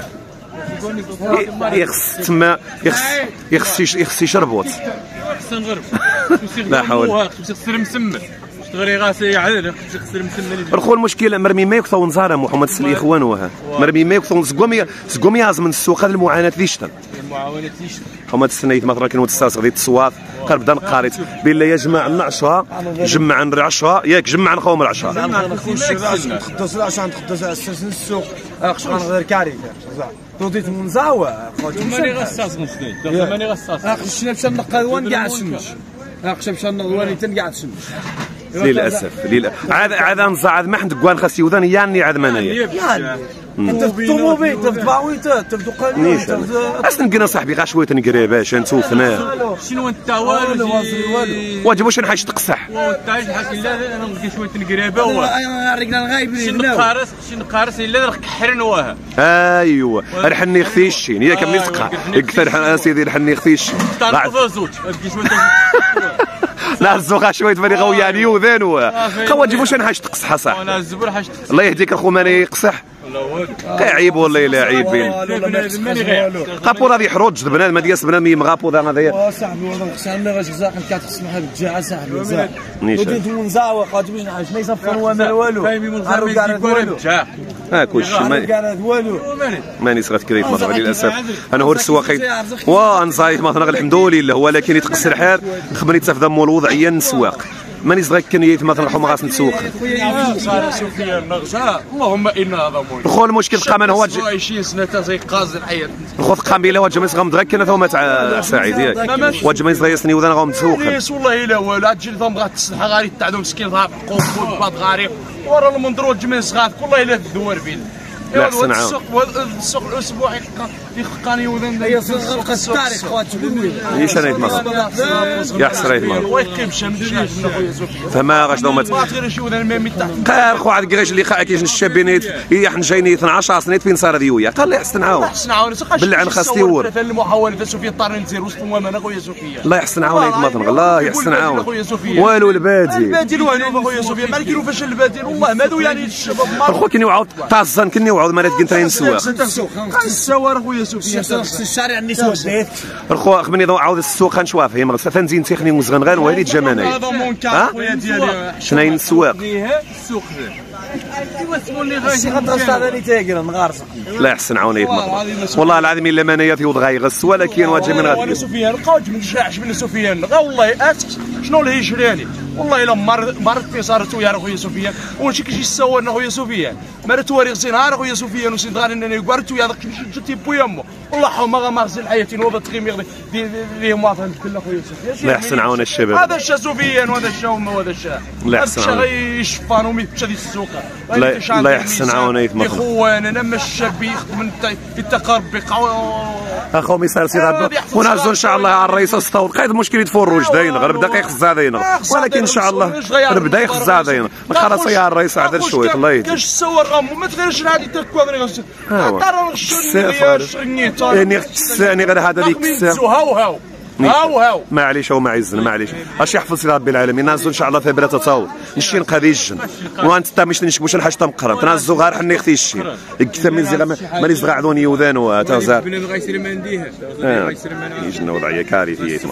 يخص تما يخص يخص يخص يشربوت خصنا نغرب لا حول خصنا مسمى اشتغلي غاسي عدل خصنا مسمى رخو المشكله مرمي ما يكثو نزاره محمد سلي اخوان وها مرمي ما يكثو زقومي زقومي عازم من السوق هذه المعاناه ليشتن المعاونات ليشتن محمد السنيت مثلا كانوا تستاس غادي تصوات قال بدا نقاريت بالله يا جماعه العشره جمع عن العشره ياك جمع عن خوم العشره نخش نخدس العشره نخدس على اساس السوق اخش غير كاري توضيت منزاوه ماني غصاص نسدي ماني غصاص اخش نمشي نقادوان كاع الشمس اخش نمشي نقادوان تنقع الشمس للاسف للاسف عاد عاد نزعد ما حد كوان خاص يوذان يعني عاد منايا يعني انت في الطوموبيل انت في الباويتات انت في القانون اصلا قلنا صاحبي غا شويه تنقري باش نتوفنا شنو انت والو واجب واش نحاش تقصح وانت عايش حاكي لا انا نلقى شويه تنقريبه هو رجنا الغايبين شنو نقارس شنو نقارس الا راك كحرن وها ايوا رحني خفيشين ياك ملي تقع يكثر سيدي رحني خفيش طالب زوج تلقى شويه لا الزوغا شويه فري غوي يعني يوذان واجب واش نحاش تقصح صح انا الزبر حاج الله يهديك اخو ماني يقصح عيب والله الا عيب بين قابور هذه حروج بنادم ما دياس بنادم مغابو ذا هذايا صاحبي والله خصنا غاش زاق كاع تسمح بالجاع صاحبي زاق وديت منزاوه قاعد باش نعيش ما يصفر والو عارف كاع والو ها كلشي ما والو ماني صغات كريت مثلا للاسف انا هو السواقين وانصايت مثلا الحمد لله ولكن يتقصر حال خمرني تفدا مول الوضعيه نسواق ماني صغير كنيت مثلا حوم غاس نسوق اللهم ان هذا مول خو المشكل قام هو عايشين سنه زي قاز الحياه خذ قابله واجب ما غام دغك ثم تاع سعيد ياك واجب ما يصغي يسني وذا غام تسوق والله الا والو تجي ثم غات تسلح غاري تاع مسكين ضاب قوم باد غاري ورا المنظر جميع صغار والله الا الدوار بين السوق السوق الاسبوعي يخلقاني وذن هي سوق التاريخ خواتي ايش انا يتمر يا حسريت مر ويكيمش مدينه فما غاش دومات ما غير شي وذن ميمي تاع قال خو عاد كيش اللي خا كيش الشابينيت هي حنا جايين اثنا عشر سنه فين صار ديويا قال لي يحسن عاون يحسن عاون بالله عن خاص يور المحاوله سوفيا طارين نزير وسط وانا خويا سوفيا الله يحسن عاون يتمر الله يحسن عاون والو البادي البادي والو خويا سوفيا ما كيلو فاش البادي والله ماذو يعني الشباب خو كني وعاود طازن كني وعاود مرات كنت نسواق السوار خويا سوفيا الشارع النسوان الخو خمني ضو عاود السوق نشواف هي مغسل تنزين تخني وزغن غير والد جماني هذا مونكا خويا ديالي شناين السواق السوق ايوا سموني غادي غادي هذا اللي تاكل نغارس لا يحسن عاوني والله العظيم الا مانيا في وضع غيغس ولكن واجب من غادي سفيان لقاوت من شاعش من سفيان غا والله اسكت شنو اللي يشريني والله الا مرت في صارت ويا خويا سفيان وشي كيجي يسول خويا سفيان مرت وري غسين نهار خويا سفيان وسيد غادي انني قرت ويا داك جتي بويا امو والله حوما غا مارسل حياتي نوضه تقيم ليه مواطن كل خويا سفيان لا يحسن عاون الشباب هذا الشا سفيان وهذا الشا وهذا الشا لا يحسن عاون غيشفان وميتشا ديال السوق لا يحسن عاون يتمر اخوان انا ما الشاب يخدم في التقارب اخو ميسار سي ربي ونعزو ان شاء الله على الرئيس استوط قايد مشكل يتفرج داين غير بدا كيخص زادين ولكن ان شاء الله بدا يخص زادين ما خلاص يا الرئيس عاد شويه الله يهديك كاش الصور غامو ما تغيرش هادي تكوادري غاس ترى الشني يعني يعني غير هذا ديك هاو هاو هاو هاو معليش هو معزنا معليش اش يحفظ ربي العالمين نازل ان شاء الله في بلا تطاول نشي نقضي الجن وانت تا مش نشبوش الحاج تمقرا تنازو غير حني اختي الشي كثر من زغا مالي زغا عذوني يوذان وتازار بنادم غيسير ما نديها غيسير ما يجنا وضعيه كارثيه يتمر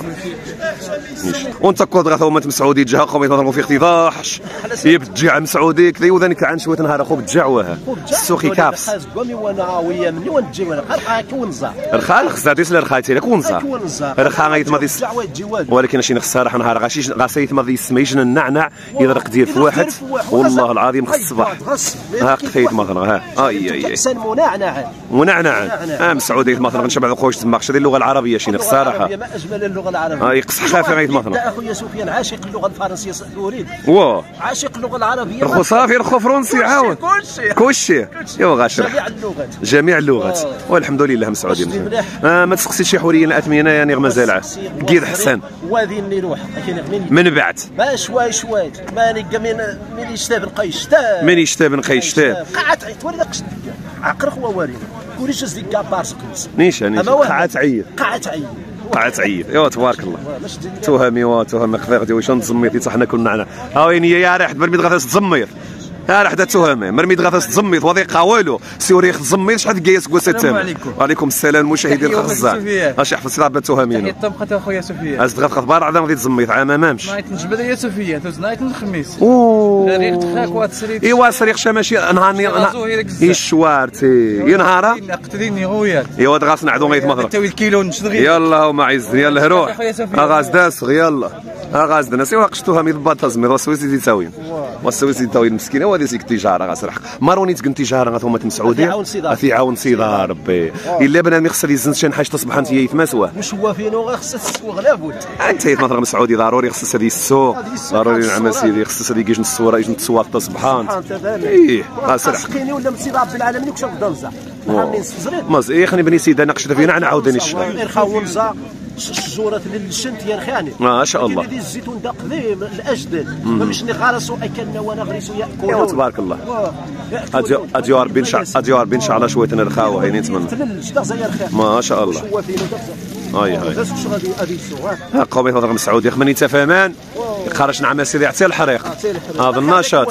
وانت كود غا ثومه مسعودي جها قوم يضربوا في اختضاحش هي بتجع مسعودي كذا وذانك عن شويه نهار اخو بتجع وها السوقي كابس قومي وانا ويا مني ونجي وانا قال كون زار الخال خزاتيس لرخاتي لك ونزا رخا غايت ما ديس ولكن شي خساره نهار غاشي غاسيت ما ديسميجن النعنع يضرق ديال في واحد والله العظيم خص الصباح ها قتيت مثلا ها اي اي احسن منعنع منعنع اه مسعوديه مثلا غنشبع الخوش تما خشي اللغه العربيه شي خساره ما اجمل اللغه العربيه اه يقص خافي غايت مثلا اخويا سفيان عاشق اللغه الفرنسيه اريد واه عاشق اللغه العربيه رخو صافي رخو فرنسي عاود كلشي كلشي ايوا غاشرح جميع اللغات جميع اللغات والحمد لله مسعودين آه ما تسقسي شي حوريه الاثمنه يعني غمازال عاد كيد حسن وادي نروح من بعد ما شوي شوي ماني من من يشتاب نقي شتاب من يشتاب نقي شتاب قعدت عيط ولي داك عقر خو وارينا كلش جز ديك كابارس قلت نيشان قعدت عيط قعدت عيط قعدت عيط ايوا تبارك الله تهمي وتهم قفاق ديال واش نتزميتي حتى حنا كنا عنا ها وين هي يا ريح مرمي غاثاس تزميط ها راه حدا تهمه مرمي غاثاس تزميط وثيقه والو سوريخ تزميط شحال كياس كوا ستام وعليكم السلام مشاهدي الخزان اش يحفظ سي راه تهمين تحيه طبقه اخويا سفيان از دغات خبار عاد غادي تزميط عام مامش نايت نجبد يا سفيان دوز نايت الخميس اوه ريق تخاك واتسريت ايوا سريق شماشي نهارني الشوارتي يا نهار قتليني غويا ايوا دغاس نعدو غيت مضرب تاوي الكيلو نشد يلا ما عز يلا روح غاز داس يلا ها غاز دنا سي واقشتوها مي ضبط تزمير وسويسي دي تاوين وسويسي تاوين مسكينه وهذه سيك التجاره غاسرح ماروني تكن تجاره غاثوما مسعوديه في عاون سيدار ربي الا بنادم خصها يزن شي حاجه تصبح انت يتماسوا مش هو فينو غا خصها تسوق لابد انت مثلا مسعودي ضروري خصها هذه السوق ضروري نعم سيدي خصها هذه كيجن الصوره يجن تصوات تصبحان ايه غاسرح سقيني ولا مسيد رب العالمين كش نبدا نزع ماز ايه خليني بني سيدي نقشت فينا انا عاودني الشهر نرخاو نزع الشجورات للشنت يا رخاني ما شاء الله هذه الزيتون دا قديم الاجداد ما مش نغرسوا اكلنا ونغرسوا ياكلوا ايوا تبارك الله اديو اديو ربي ان شاء اديو ربي ان شاء الله شويه نرخاو هاي نتمنى ما شاء الله هاي هاي غادي غادي ها قومي هضر مسعودي خمني تفامان خرج نعم سيدي حتى الحريق هذا النشاط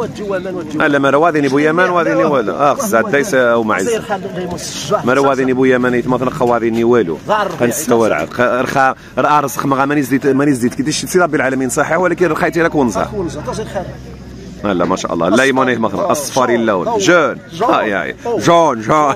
لا مرواديني بو يمان واديني والو اه خزات دايس وما عز مرواديني بو يمان يتمثل خواديني والو كنستورع رخا رارس خما ماني زيت ماني زيت كيديش سي ربي العالمين صحيح ولكن رخيتي لك ونزا لا ما شاء الله الليمونيه مثلا اصفر اللون جون ها يا جون جون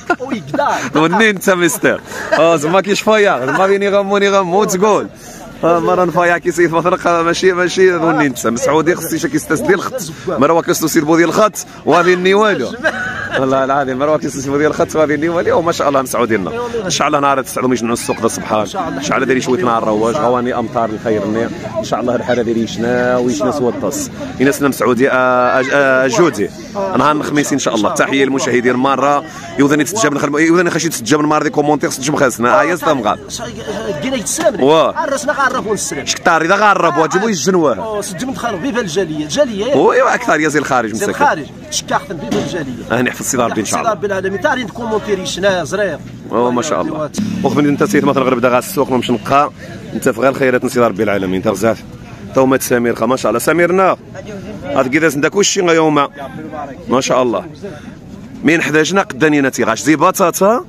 ونين انت مستر اه زعما كي شفايا ما بيني غموني غمو تقول مرة نفايا كيسيد مثلا ماشي ماشي ظني انت مسعودي خصني شي كيستسدي الخط مروه كيستسدي ديال الخط وهذه النيوالو والله العظيم مروه كيستسدي ديال الخط وهذه النيوالو وما شاء الله مسعودينا ان شاء الله نهار تسعدوا يجنوا السوق ذا صبحان ان شاء الله دايرين شويه نهار رواج غواني امطار الخير ان شاء الله الحاله دايرين شنا ويشنا سوا الطاس يناسنا مسعودي جودي نهار الخميس ان شاء الله تحيه للمشاهدين مره يوذني تتجاب نخدم يوذني خشيت تتجاب المره دي كومونتير تجيب خاصنا ايا تمغا كاين يتسامن عرسنا غنعرفوا السلام شكتار اذا غنربوا تجيبوا يجنوها او سجم نخرب بيبا الجاليه الجاليه وي اكثر يا زي الخارج مساكن الخارج تشكاخت بيبا الجاليه هاني حفظ سيدي ربي ان شاء الله ربي العالمين تاع كومونتير شنا زرير او ما شاء الله وخفن انت سيد مثلا غير بدا غا السوق ما مش نبقى انت في غير الخيرات نسي ربي العالمين تغزاف تومات سمير ما شاء الله سميرنا هاد كيداز عندك وشي يوم ما شاء الله من حداجنا قدانينا تيغاش زي بطاطا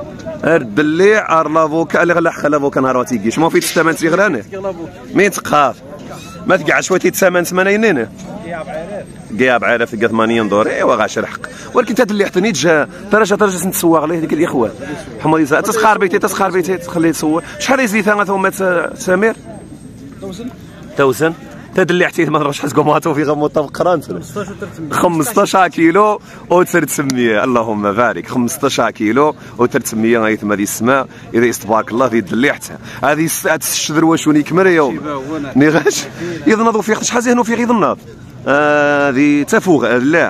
الدليع ار لافوكا اللي غلا حق لافوكا نهار تيجيش ما في الثمن تيغراني مين تقاف ما تقع شويه تيتسامن ثمانين قياب عارف تلقى ثمانين دور ايوا غاش الحق ولكن تاد اللي حتى جا درجه درجه نتسوق عليه ديك الاخوان حمر تسخار بيتي تسخار بيتي تخليه يتسوق شحال يزيد ثم سمير توزن توزن تاد اللي حتى ما شحال كوماطو في غمو طبق قرانت خمسطاش كيلو او ثلاثمية اللهم بارك خمسطاش كيلو او ثلاثمية غايت هذه السماء اذا استبارك الله في اللي حتى هذه الشذر واش وني كمر يوم نيغاش يظنوا في شحال زهنوا في غيظ الناض هذه تفوغ لا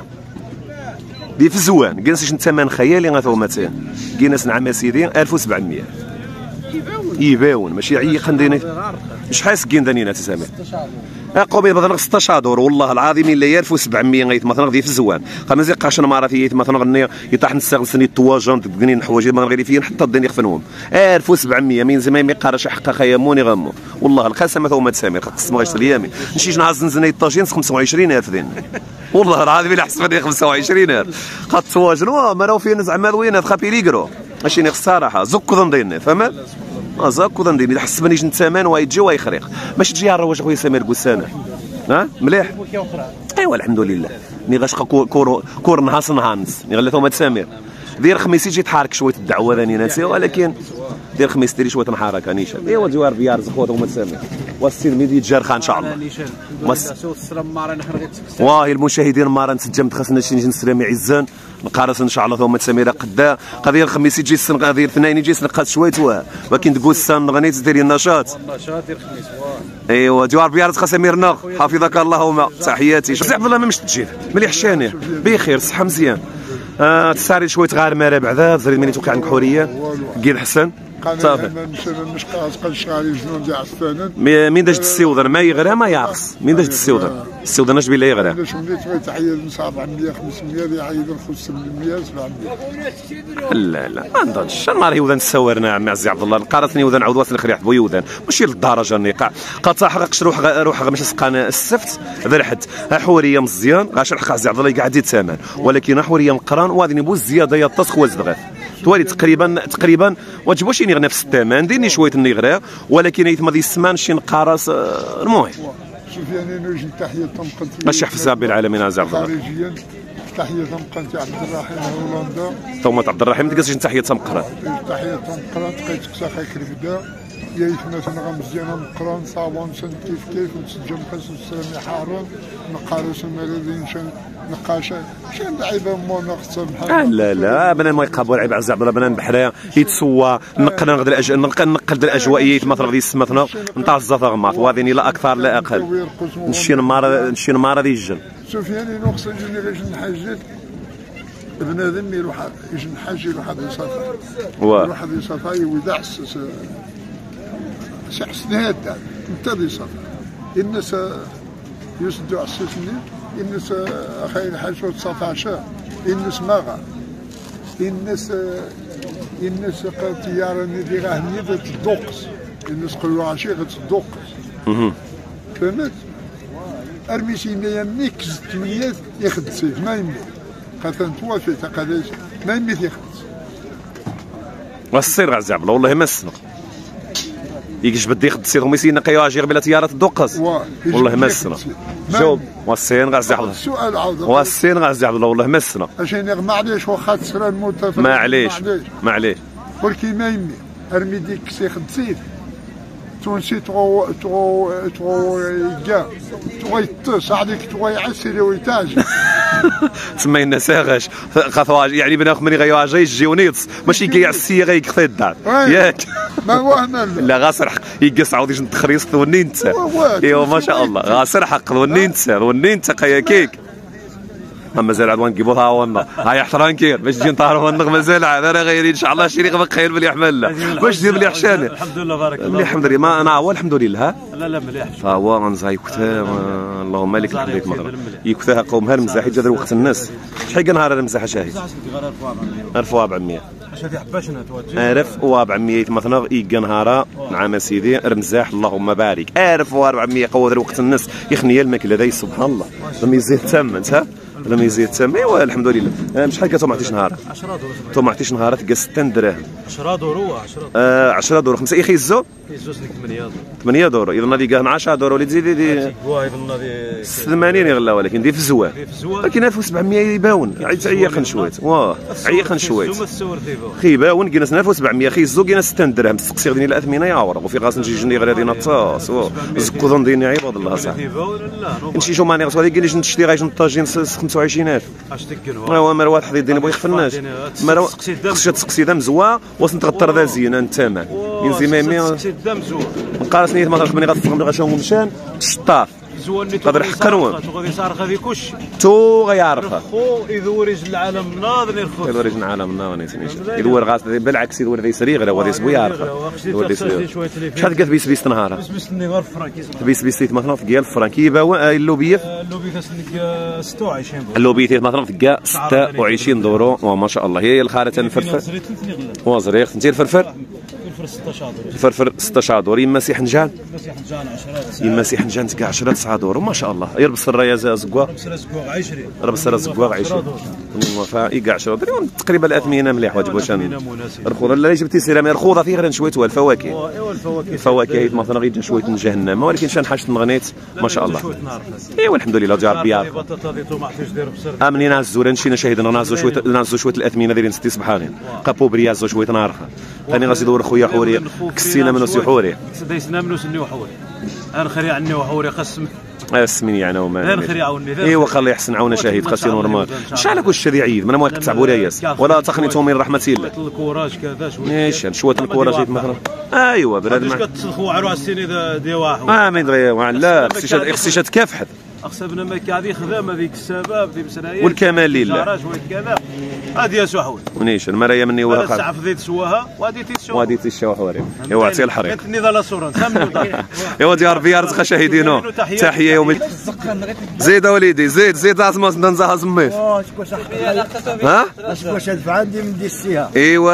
دي في الزوان كنسيش الثمن خيالي غاتومات كيناس نعم سيدي ألف وسبعمية يباون ماشي عيق نديني شحال سكين دانينا تسامح قومي مثلا ستطاش دور والله العظيم الا ألف وسبعمية غيت مثلا غادي في الزوان خمس قاش مرات مثلا غني يطيح نستغل سني الطواجن تبقني حوايج ما غير فين حتى الدنيا خفنهم ألف وسبعمية من زمان ما يقارش حقا خياموني غمو والله القسم هما تسامي خص ما غاش اليامين نمشي نهار زنزني الطاجين خمسة وعشرين ألف دين والله العظيم الا حسبني خمسة وعشرين ألف خاط الطواجن ما راهو فين زعما وين خابي ليكرو ماشي ني الصراحه زك ضنديني فهمت زاك وضنديني حسبني جن ثمن ويجي ويخرق باش تجي الرواج خويا سمير قسانه ها مليح ايوا الحمد لله ني غاش كور كور نهاص نهانس ني غلاتهم هاد سمير دير خميس يجي تحارك شويه الدعوه ثاني ناسي ولكن دير خميس ديري شويه نحرك نيشان ايوا جوار بيار زخوت هما تسامي والسين ميدي جارخه ان شاء الله نيشان مس السلام مارا نخرج واه المشاهدين مارا نتجمد خاصنا شي نجي نسلامي عزان نقارس ان شاء الله هما تسامي قدا قضيه الخميس يجي السن قضيه الاثنين يجي نقاد شويه واه ولكن تقول السن غنيت ديري النشاط النشاط ديال الخميس واه ايوا جوار بيار خسامير نغ حفظك اللهم تحياتي شوف عبد الله ما مش تجي مليح شاني بخير صحه مزيان آه تساري شويه غار مالا بعدا زريد ملي توقع عندك حوريه كيد حسن صافي مش قاص قال شغالي جنون ديال عسفانان مين داش السيوضر ما يغرى ما يعرس مين داش السيوضر السيوضر اش بلا يغرى باش ملي تبغي تعيد من أربعمية خمسمية يعيد نخرج ثمانمية سبعمية لا لا ما نظنش انا راه يوذان تساورنا عمي عزيز عبد الله قارتني يوذان عاود واصل الخريح بو يوذان ماشي للدرجه اني قا قد تحققش روح روح ماشي سقان السفت هذا الحد حوريه مزيان غاش الحق عزيز عبد الله يقعد يتثمن ولكن حوريه مقران وغادي نبو زياده يا الطسخ والزغاف توالي تقريبا تقريبا واجبو شي نغنى في الثمن ديرني شويه النغراء ولكن ايت ما دي السمان شي نقارص المهم شوف يعني نوجد تحيه طمقنتي ماشي حساب بالعالمين عزيز عبد الله خارجيا تحيه طمقنتي عبد الرحيم هولندا ثم عبد الرحيم تقصش تحيه مقران تحيه مقران تقيت كساخا كربدا يا يتنا مزيانه مقران صابون سن كيف كيف وتسجل حسن السلامي حارون نقارس المالدين شن نقاشة شن لعيبه مو نقص بحال لا لا بنا ما يقابوا لعيب عز عبد الله بنا بحرا يتسوى نقنا غد الأج... نقل نقل الاجوائيه مثلا غادي يسمثنا نتاع الزفغمات وهذين لا اكثر لا اقل نشي نمار نشي نمار ديال الجن شوف يعني نقص جني غير نحاجات بنادم يروح يجي نحاج يروح هذا يصافى يروح هذا يصافى يودع سحس هذا انت ذي صافى الناس يسدوا على السفني الناس اخي حاجه تسعطاشر الناس ماغا الناس الناس قاتيارني دي غاهني تدوقس الناس قالوا عشي غتدوقس فهمت ارميسينيا ميكس ثمانيات ياخذ سيف ما يمي قاتل توافي تقاديش ما يمي ياخذ والسير غازي عبد الله والله ما السنق يجي بدي ياخذ السير هما يسينا قيواجي قبل تيارات الدوقس والله ما السنق جاوب والسين غازي عبد الله السؤال عاود والسين غازي عبد الله والله ما السنق عشان معليش واخا تسرى الموت معليش معليش ولكن ما يمي ارمي ديك ياخذ سيف تونسي تغو تغو تغو يجا تغو يطس عليك تغو يعسر ويتاج تسمى الناس غاش خاطواج يعني بناخ مني غيواجي يجي ونيطس ماشي كيعسي غيكثي الدار ياك ما هو انا لا غاسر حق يقص عاود يجي تخريص ثوني انت ايوا ما شاء الله غاسر حق ثوني انت ثوني انت قياكيك اما زال عاد نجيبوها والله هاي احترانكير باش تجي نطاروا النغ مازال عاد انا غير ان شاء الله شي ريق خير مليح ملا واش دير مليح شاني الحمد لله بارك الله مليح الحمد لله ما انا هو الحمد لله لا لا مليح فهو غنزاي كتا اللهم لك الحمد مغرب يكثاها قوم ها المزاح جا وقت الناس شحال نهار المزاح شاهد ألف وأربعمية اش هذه حباش نتوجه ألف وأربعمية مثلا يجا نهار نعم سيدي رمزاح اللهم بارك ألف وأربعمية قوة وقت الناس يخني الماكل هذا سبحان الله لم يزيد تم انت لم يزيد تم ايوا الحمد لله شحال كاتو ما عطيش نهار عشرة دور تو ما عطيش نهار تلقى ستة دراهم عشرة دور هو عشرة اه عشرة دور خمسة يخيزو يزوج لك ثمانية دور ثمانية دور اذا غادي كان عشرة دور ولا تزيد دي واي بالله دي ثمانين يغلا ولكن دي في الزوار ولكن ألف وسبعمية يباون عيقن شويت واه عيقن شويت خي يباون كينا ألف وسبعمية خيزو كينا ستة دراهم تسقسي غادي لا ثمانية يعور وفي غاس نجي جني غير هذه نطاس زكو ظنديني عباد الله صاحبي نمشي شو ماني غادي قال لي نشتري غادي نطاجين خمسة وعشرين ألف ايوا مر واحد حد يديني بغا يخفناش مر خصك تسقسي دم زوا واش نتغطر ذا زين انت مان ينزي ميمي نقارسني ما غنخمني غتفهم غاشون مشان الشطاف زواني قادر حكروا غادي صار غادي كلشي تو غيعرفها خو يدور يجي العالم ناض نرخص يدور يجي العالم ناض نيتنيش يدور غاس بالعكس يدور ذي سريغ غير غادي يسبو يعرفها يدور ذي سريغ شحال كات بيس بيس نهار بيس بيس غير فرانكي بيس بيس مثلا في ديال فرانكي يبا اللوبيه اللوبيه تسنك ستة وعشرين اللوبيه مثلا في ستة وعشرين دورو وما شاء الله هي الخارطه الفرفر وزريق انت الفرفر الفرفر ستة عشر دور يما سي حنجان يما سي حنجان تلقى عشرة تسعة دور ما شاء الله يربس الرايه زكوا عشرين ربس الرايه زكوا عشرين وفاء عشرة دور تقريبا الأثمنة مليح واجب واش الخضره لا جبتي سيرامي الخوضه فيه غير شويه الفواكه ايوا الفواكه الفواكه مثلا غير شويه من جهنم ولكن شان حاجه نغنيت ما شاء الله ايوا الحمد لله جا ربي يعرف امنين الزور نمشي شاهدنا نازو شويه نازو شويه الأثمنة دايرين ستي صبحانين قابو بريازو شويه نارخه ثاني غادي يدور خويا حوري كسينا منو سي حوري دايسنا منو سني حوري انا خري عني وحوري قسم اسمني انا وما انا خري عاوني ايوا خلي يحسن عاونا شهيد خسير ورماد شحال كل الشريع عيد من ما كتعبوا ياس ولا تقنيتهم من رحمه الله الكوراج كذا شويه ايش شويه الكوراج مثلا ايوا بنادم كتسخوا عروه السنه دي واحد اه ما ندري لا خصيش خصيش تكافحد اخسبنا ما كادي خدام هذيك السباب ذي مسرايا والكمال لله هذه يا سوحوي ونيش المرايا مني وها قال السعف ذي تسواها وهذه تيسوا وهذه تيسوا حواري ايوا عطي الحريق كانت نضال صوره سمنوا ايوا ديال ربي يرزق شاهدينو تحيه يومي زيد وليدي زيد زيد لازم ننزها زميت ها واش هاد عندي من دي السيها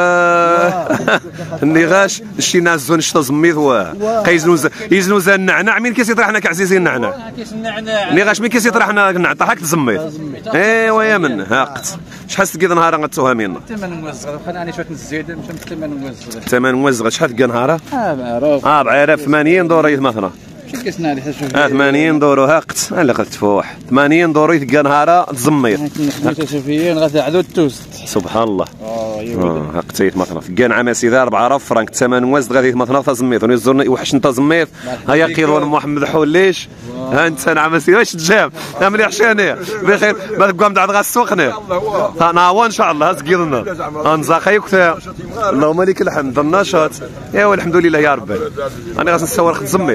ايوا النغاش شي نازو نشطا زميت واه كيزنوز يزنوز النعناع مين كيسيطرح حنا كعزيزين النعناع النغاش مين كيسيطرح حنا نعطى حك تزميت ايوا يا من هاقت شحال تلقى نهار غتوهمينا الثمن موزغ خلينا شويه نزيد مشى الثمن موزغ الثمن موزغ شحال تلقى نهار اه معروف اه بعرف ثمانين دوري مثلا شي كيسنا لي حسب اه ثمانين دورو هاقت الا قلت تفوح ثمانين دورو تلقى نهار تزميت خمسة سوفيين غتعدو التوست سبحان الله اه اه هاقتيت مثلا تلقى نعم سيدي أربعة فرانك الثمن موزغ غادي مثلا تزميت ونزورني وحش انت زميت هيا كيلو محمد حوليش ها انت نعم سيدي واش تجاب ها مليح شاني بخير ما تبقى مدعد غا السوق هنا نعاون ان شاء الله سكيلنا انزاقيك اللهم لك الحمد النشاط ايوا الحمد لله يا ربي انا غادي نصور خد زمي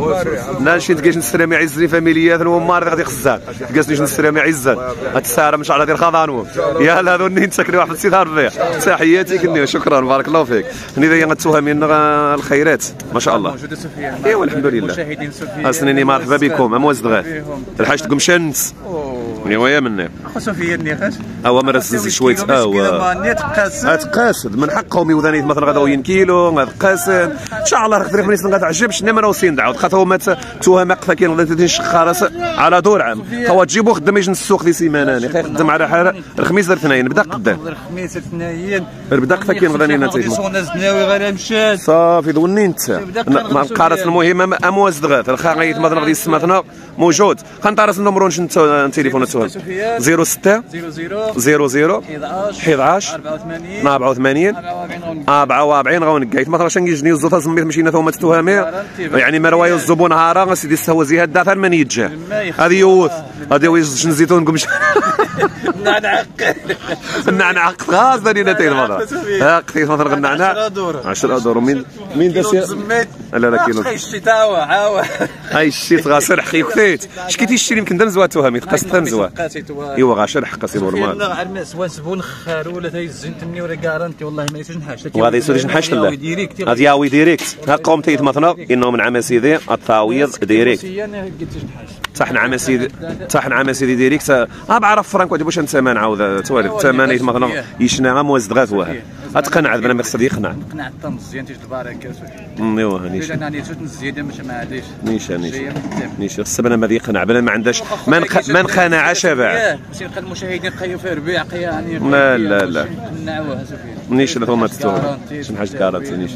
ناشي تلقاش نسترامي عز لي فاميليات ومار غادي خزان تلقاش نسترامي عزان الساره ان شاء الله ديال خضانو يا هذا نين تسكري واحد السيد ربيع تحياتي كني شكرا بارك الله فيك هني ذا غتوهمين الخيرات ما شاء الله ايوا الحمد لله مشاهدين سوفيا اسنيني مرحبا بكم امواز دغات الحاج تقوم شنس ويا مني اخو سوفيا نيخاش هو مرسز شويه هو اتقاسد من حقهم يوذاني مثلا غدوين كيلو غتقاسد ان شاء الله نقدر نسن غتعجبش نمر وسين دعوت خاطر هما توهم قفاكين غادي تنشخ راس على دور عام هو تجيبو خدام يجي السوق دي سيماناني خيخدم على حال الخميس الاثنين بدا قدام الخميس الاثنين بدا قفاكين غادي نتيجه زناوي غير مشات صافي دوني انت ما قارص المهم امواز دغات الخا غيت مثلا غادي يسمعنا موجود خنطارس النمرو نشن التليفون صفر ستة صفر صفر أحد عشر أربعة وثمانين أربعة وأربعين غونكايت مثلا شنجي جني الزوطه زميت مشينا ثم تتوهمي يعني مرواي الزبون هارا سيدي السوازي هدا ثار من يتجا هذه يوث هذه ويش نزيتون قمش نعنعق النعنعق خاص داني نتاين مره ها قتيت مثلا النعناع عشرة دور مين مين داس لا لا كيلو الشتاء عاوا هاي الشيت غاسر حقي كثيت اش كيتي الشري يمكن دمزوا توهمي تقاس تمزوا ايوا غاشر حق سي نورمال لا عرما سوا سبون خارو ولا تاي الزنتني ولا كارنتي والله ما يسوش نحاش وهذا يسوش نحاش لا هذه ياوي ديريكت ها قوم تيت مثلا انه من عام سيدي التعويض ديريكت صح نعم سيدي صح نعم سيدي ديريكت اه بعرف فرانك ودي باش نتمن عاود توالد الثمن مثلا يشنا موز دغات واه اتقنع بلا ما خصو يقنع قنع حتى مزيان تيجي البركه ايوا نيش انا نيت نزيد باش ما عاديش نيش نيش نيش خص بلا ما يقنع بلا ما عندهاش ما ما نقنع شبع ماشي نلقى المشاهدين قيو في ربيع قيا يعني لا لا لا نعوها سفيان نيش ثم تتوه شنو حاجه كارنتي نيش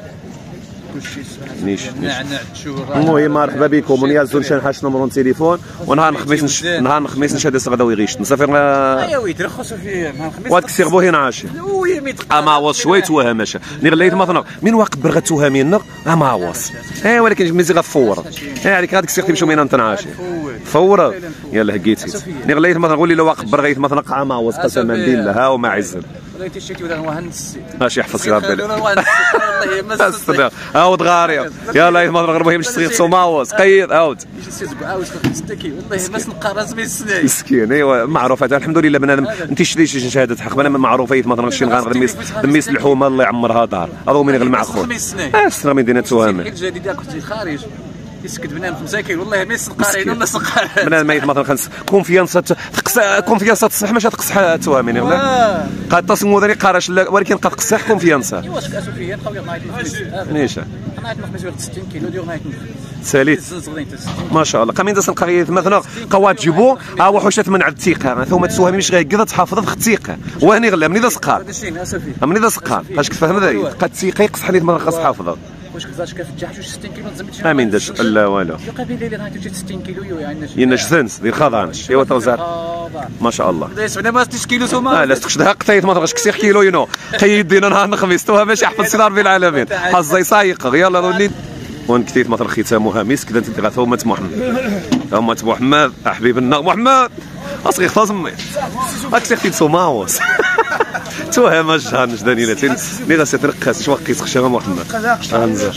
نيش نعنع تشوره المهم مرحبا بكم ونيازو نشان حاش نمرون تليفون ونهار الخميس نهار الخميس نشهد غدا ويغيش نسافر يا ويدي رخصوا فيه نهار الخميس وهاد كسيغبو هنا عاشي اما واص شويه توهم ماشي ني غليت مثلا من واقب برغا توهمين اما واص اي ولكن مزي غفور اي عليك هذيك السيغ تمشيو من انت نعاشي فور يلا هكيتي ني غليت مثلا قول لي لو واقب برغيت مثلا قا ما واص قسما بالله ها وما عزل لقيت الشيء ولا هو هنسي ماشي يحفظ سي ربي والله ما عاود غاريه يلا مثلا غربو يمشي صغير سوماوس قيد عاود يجي سي عاود خمستكي والله ما نقرا زمي السناي مسكين ايوا معروفه الحمد لله بنادم انت شدي شي شهاده حق انا معروفه مثلا شي غنغميس دميس الحومه الله يعمرها دار هذا من غير معخور اه السنه من دينا توهم الجديد كنت خارج يسكت بنادم مساكين والله ما يسقارين ولا سقار بنادم ميت مثلا خمس كونفيانس تقص كونفيانس تصح ماشي تقصح توامين ولا قد تصمو ذري قارش ولكن قد تقصح كونفيانس ايوا اسو فيا خويا نايت نيش نايت خمس ستين كيلو ديال نايت ساليت ما شاء الله قامين داس القريه مثلا قوات جيبو ها وحوشات من عند الثقه ثم تسوهمي مش غير تحافظ في الثقه وهني غلا مني ذا سقار مني ذا سقار اش كتفهم ذا قد ثقه يقصح لي مثلا خاص حافظه واش كزاش كفتح واش ستين كيلو تزمت ما من داش لا والو القبيله اللي غادي ستين كيلو يعني ينش زنس ديال خضانش ايوا توزع ما شاء الله سبعنا ما ستين كيلو سوما اه لا تخشدها قطيت ما تبغاش كسيخ كيلو ينو قيد دينا نهار الخميس توها باش يحفظ سي ربي العالمين حظي سايق يلا روني وان كتيت مثلا ختامها مسك كذا انت غا هما محمد هما محمد حبيبنا محمد اصغي خلاص مي هاك سي ختيت سوماوس توها ما جهان جدانينتين مي غا ترقص شوا قيس خشامه محمد انزل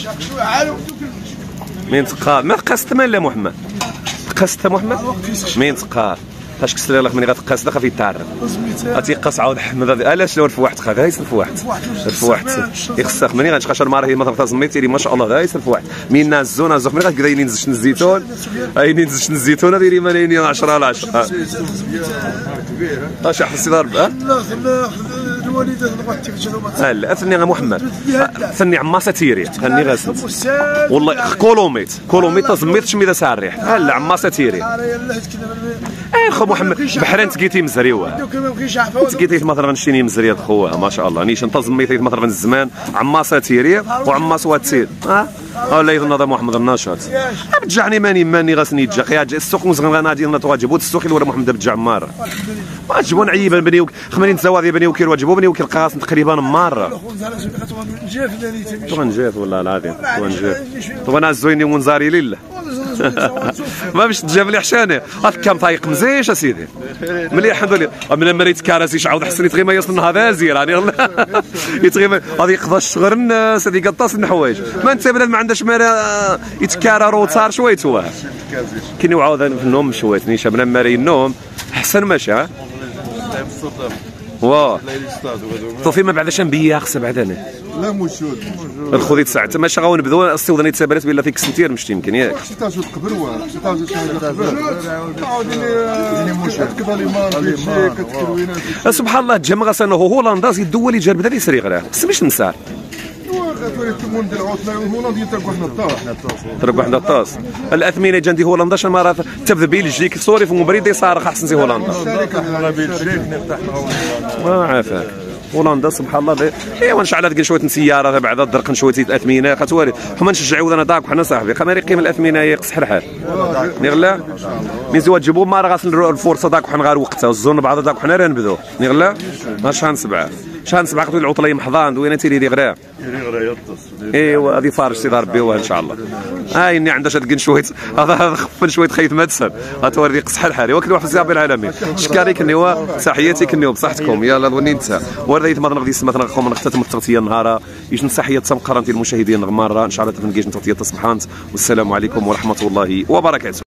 مين تقار ما قاست ما لا محمد قاست محمد مين تقار فاش كسر الله ملي غتقاس داك غادي يتعرف غتيقاس عاود حمد علاش لو رف واحد خا غايس رف واحد رف واحد يخسخ ملي غنشقاشر مره هي ما تزميتي لي ما شاء الله غايس رف واحد من الزونه زوق ملي غتبدا ينزل شن الزيتون اي ننزل شن الزيتون ديري ملايين عشرة على عشرة اش حسي ضرب ها الوالده لا لا ثني محمد ثني عماسه تيري ثني غاسل والله كولوميت كولوميت تزميت شميده ساريح لا عماسه تيري اي خو محمد بحرين تقيتي مزريوه تقيتي مثلا غنشيني مزريه خوها ما شاء الله نيش نتزميتي مثلا من الزمان عماسه تيري وعماس واتسيد ها ولا يظن هذا محمد الناشط بتجعني ماني ماني غاسني تجا يا السوق مزغن غنادي نتواجبوا السوق اللي ورا محمد بتجع مار ما تجبوا نعيبا بنيو خمرين تزواضي بنيو كير واجبوا بنيو كير قاص تقريبا مره طبعا جات والله العظيم طبعا جات طبعا الزويني منزاري لله ما باش تجاب لي حشانه كان طايق مزيش اسيدي مليح الحمد لله من مريت كراسي عاود حسني تغي ما يصل هذا زير يعني يتغي غادي يقضى الشغل الناس هذيك قطاس الحوايج ما انت بنادم ما عندهاش مال يتكرر وتصار شويه هو كاين عاود في النوم شويه نيشا بنا ماري النوم حسن ماشي ها واه صافي ما بعداش نبيا خصها بعد انا لا موجود الخذي تسعة تما شغا ونبداو السوداني تسابرات بلا فيك سنتير مش يمكن ياك شي تاجو قبل واه شي تاجو قبل عاوديني موجود كذا لي مار كتكروينا سبحان الله تجمع غسانه هولندا زي الدول اللي جرب هذا يسري غير بس مش نسار تربح حنا الطاس الاثمنه جاندي هولندا شنو مرات تبدا بلجيك صوري في مبريد صارخ احسن زي هولندا ما عافاك هولندا سبحان الله ايوا نشعل كاين شويه سياره بعدا درقن شويه الاثمنه خاتوالي حنا نشجعوا انا داك وحنا صاحبي خماري قيم الاثمنه يقص الحال نغلا مي زوا تجيبوا ما راه غاسل الفرصه داك وحنا غير وقتها الزون بعض داك وحنا راه نبداو نغلا ما شحال سبعه شحال سبعه قتل العطله محضان دوينه تيري لي غرا ايوا هذه فارج سي ربي واه ان شاء الله هاي اني عندها شاد شويه هذا خفن شويه خيط مدسن غتوري قص حال حالي ولكن واحد الزابي العالمين شكاري كنيوا تحياتي كنيوا بصحتكم يلا وني نتا وريت ما نغدي مثلا نخوم نختتم التغطيه النهار يش نصحيه تم قرنتي المشاهدين غماره ان شاء الله تنجيش تغطيه تصبحانت والسلام عليكم ورحمه الله وبركاته.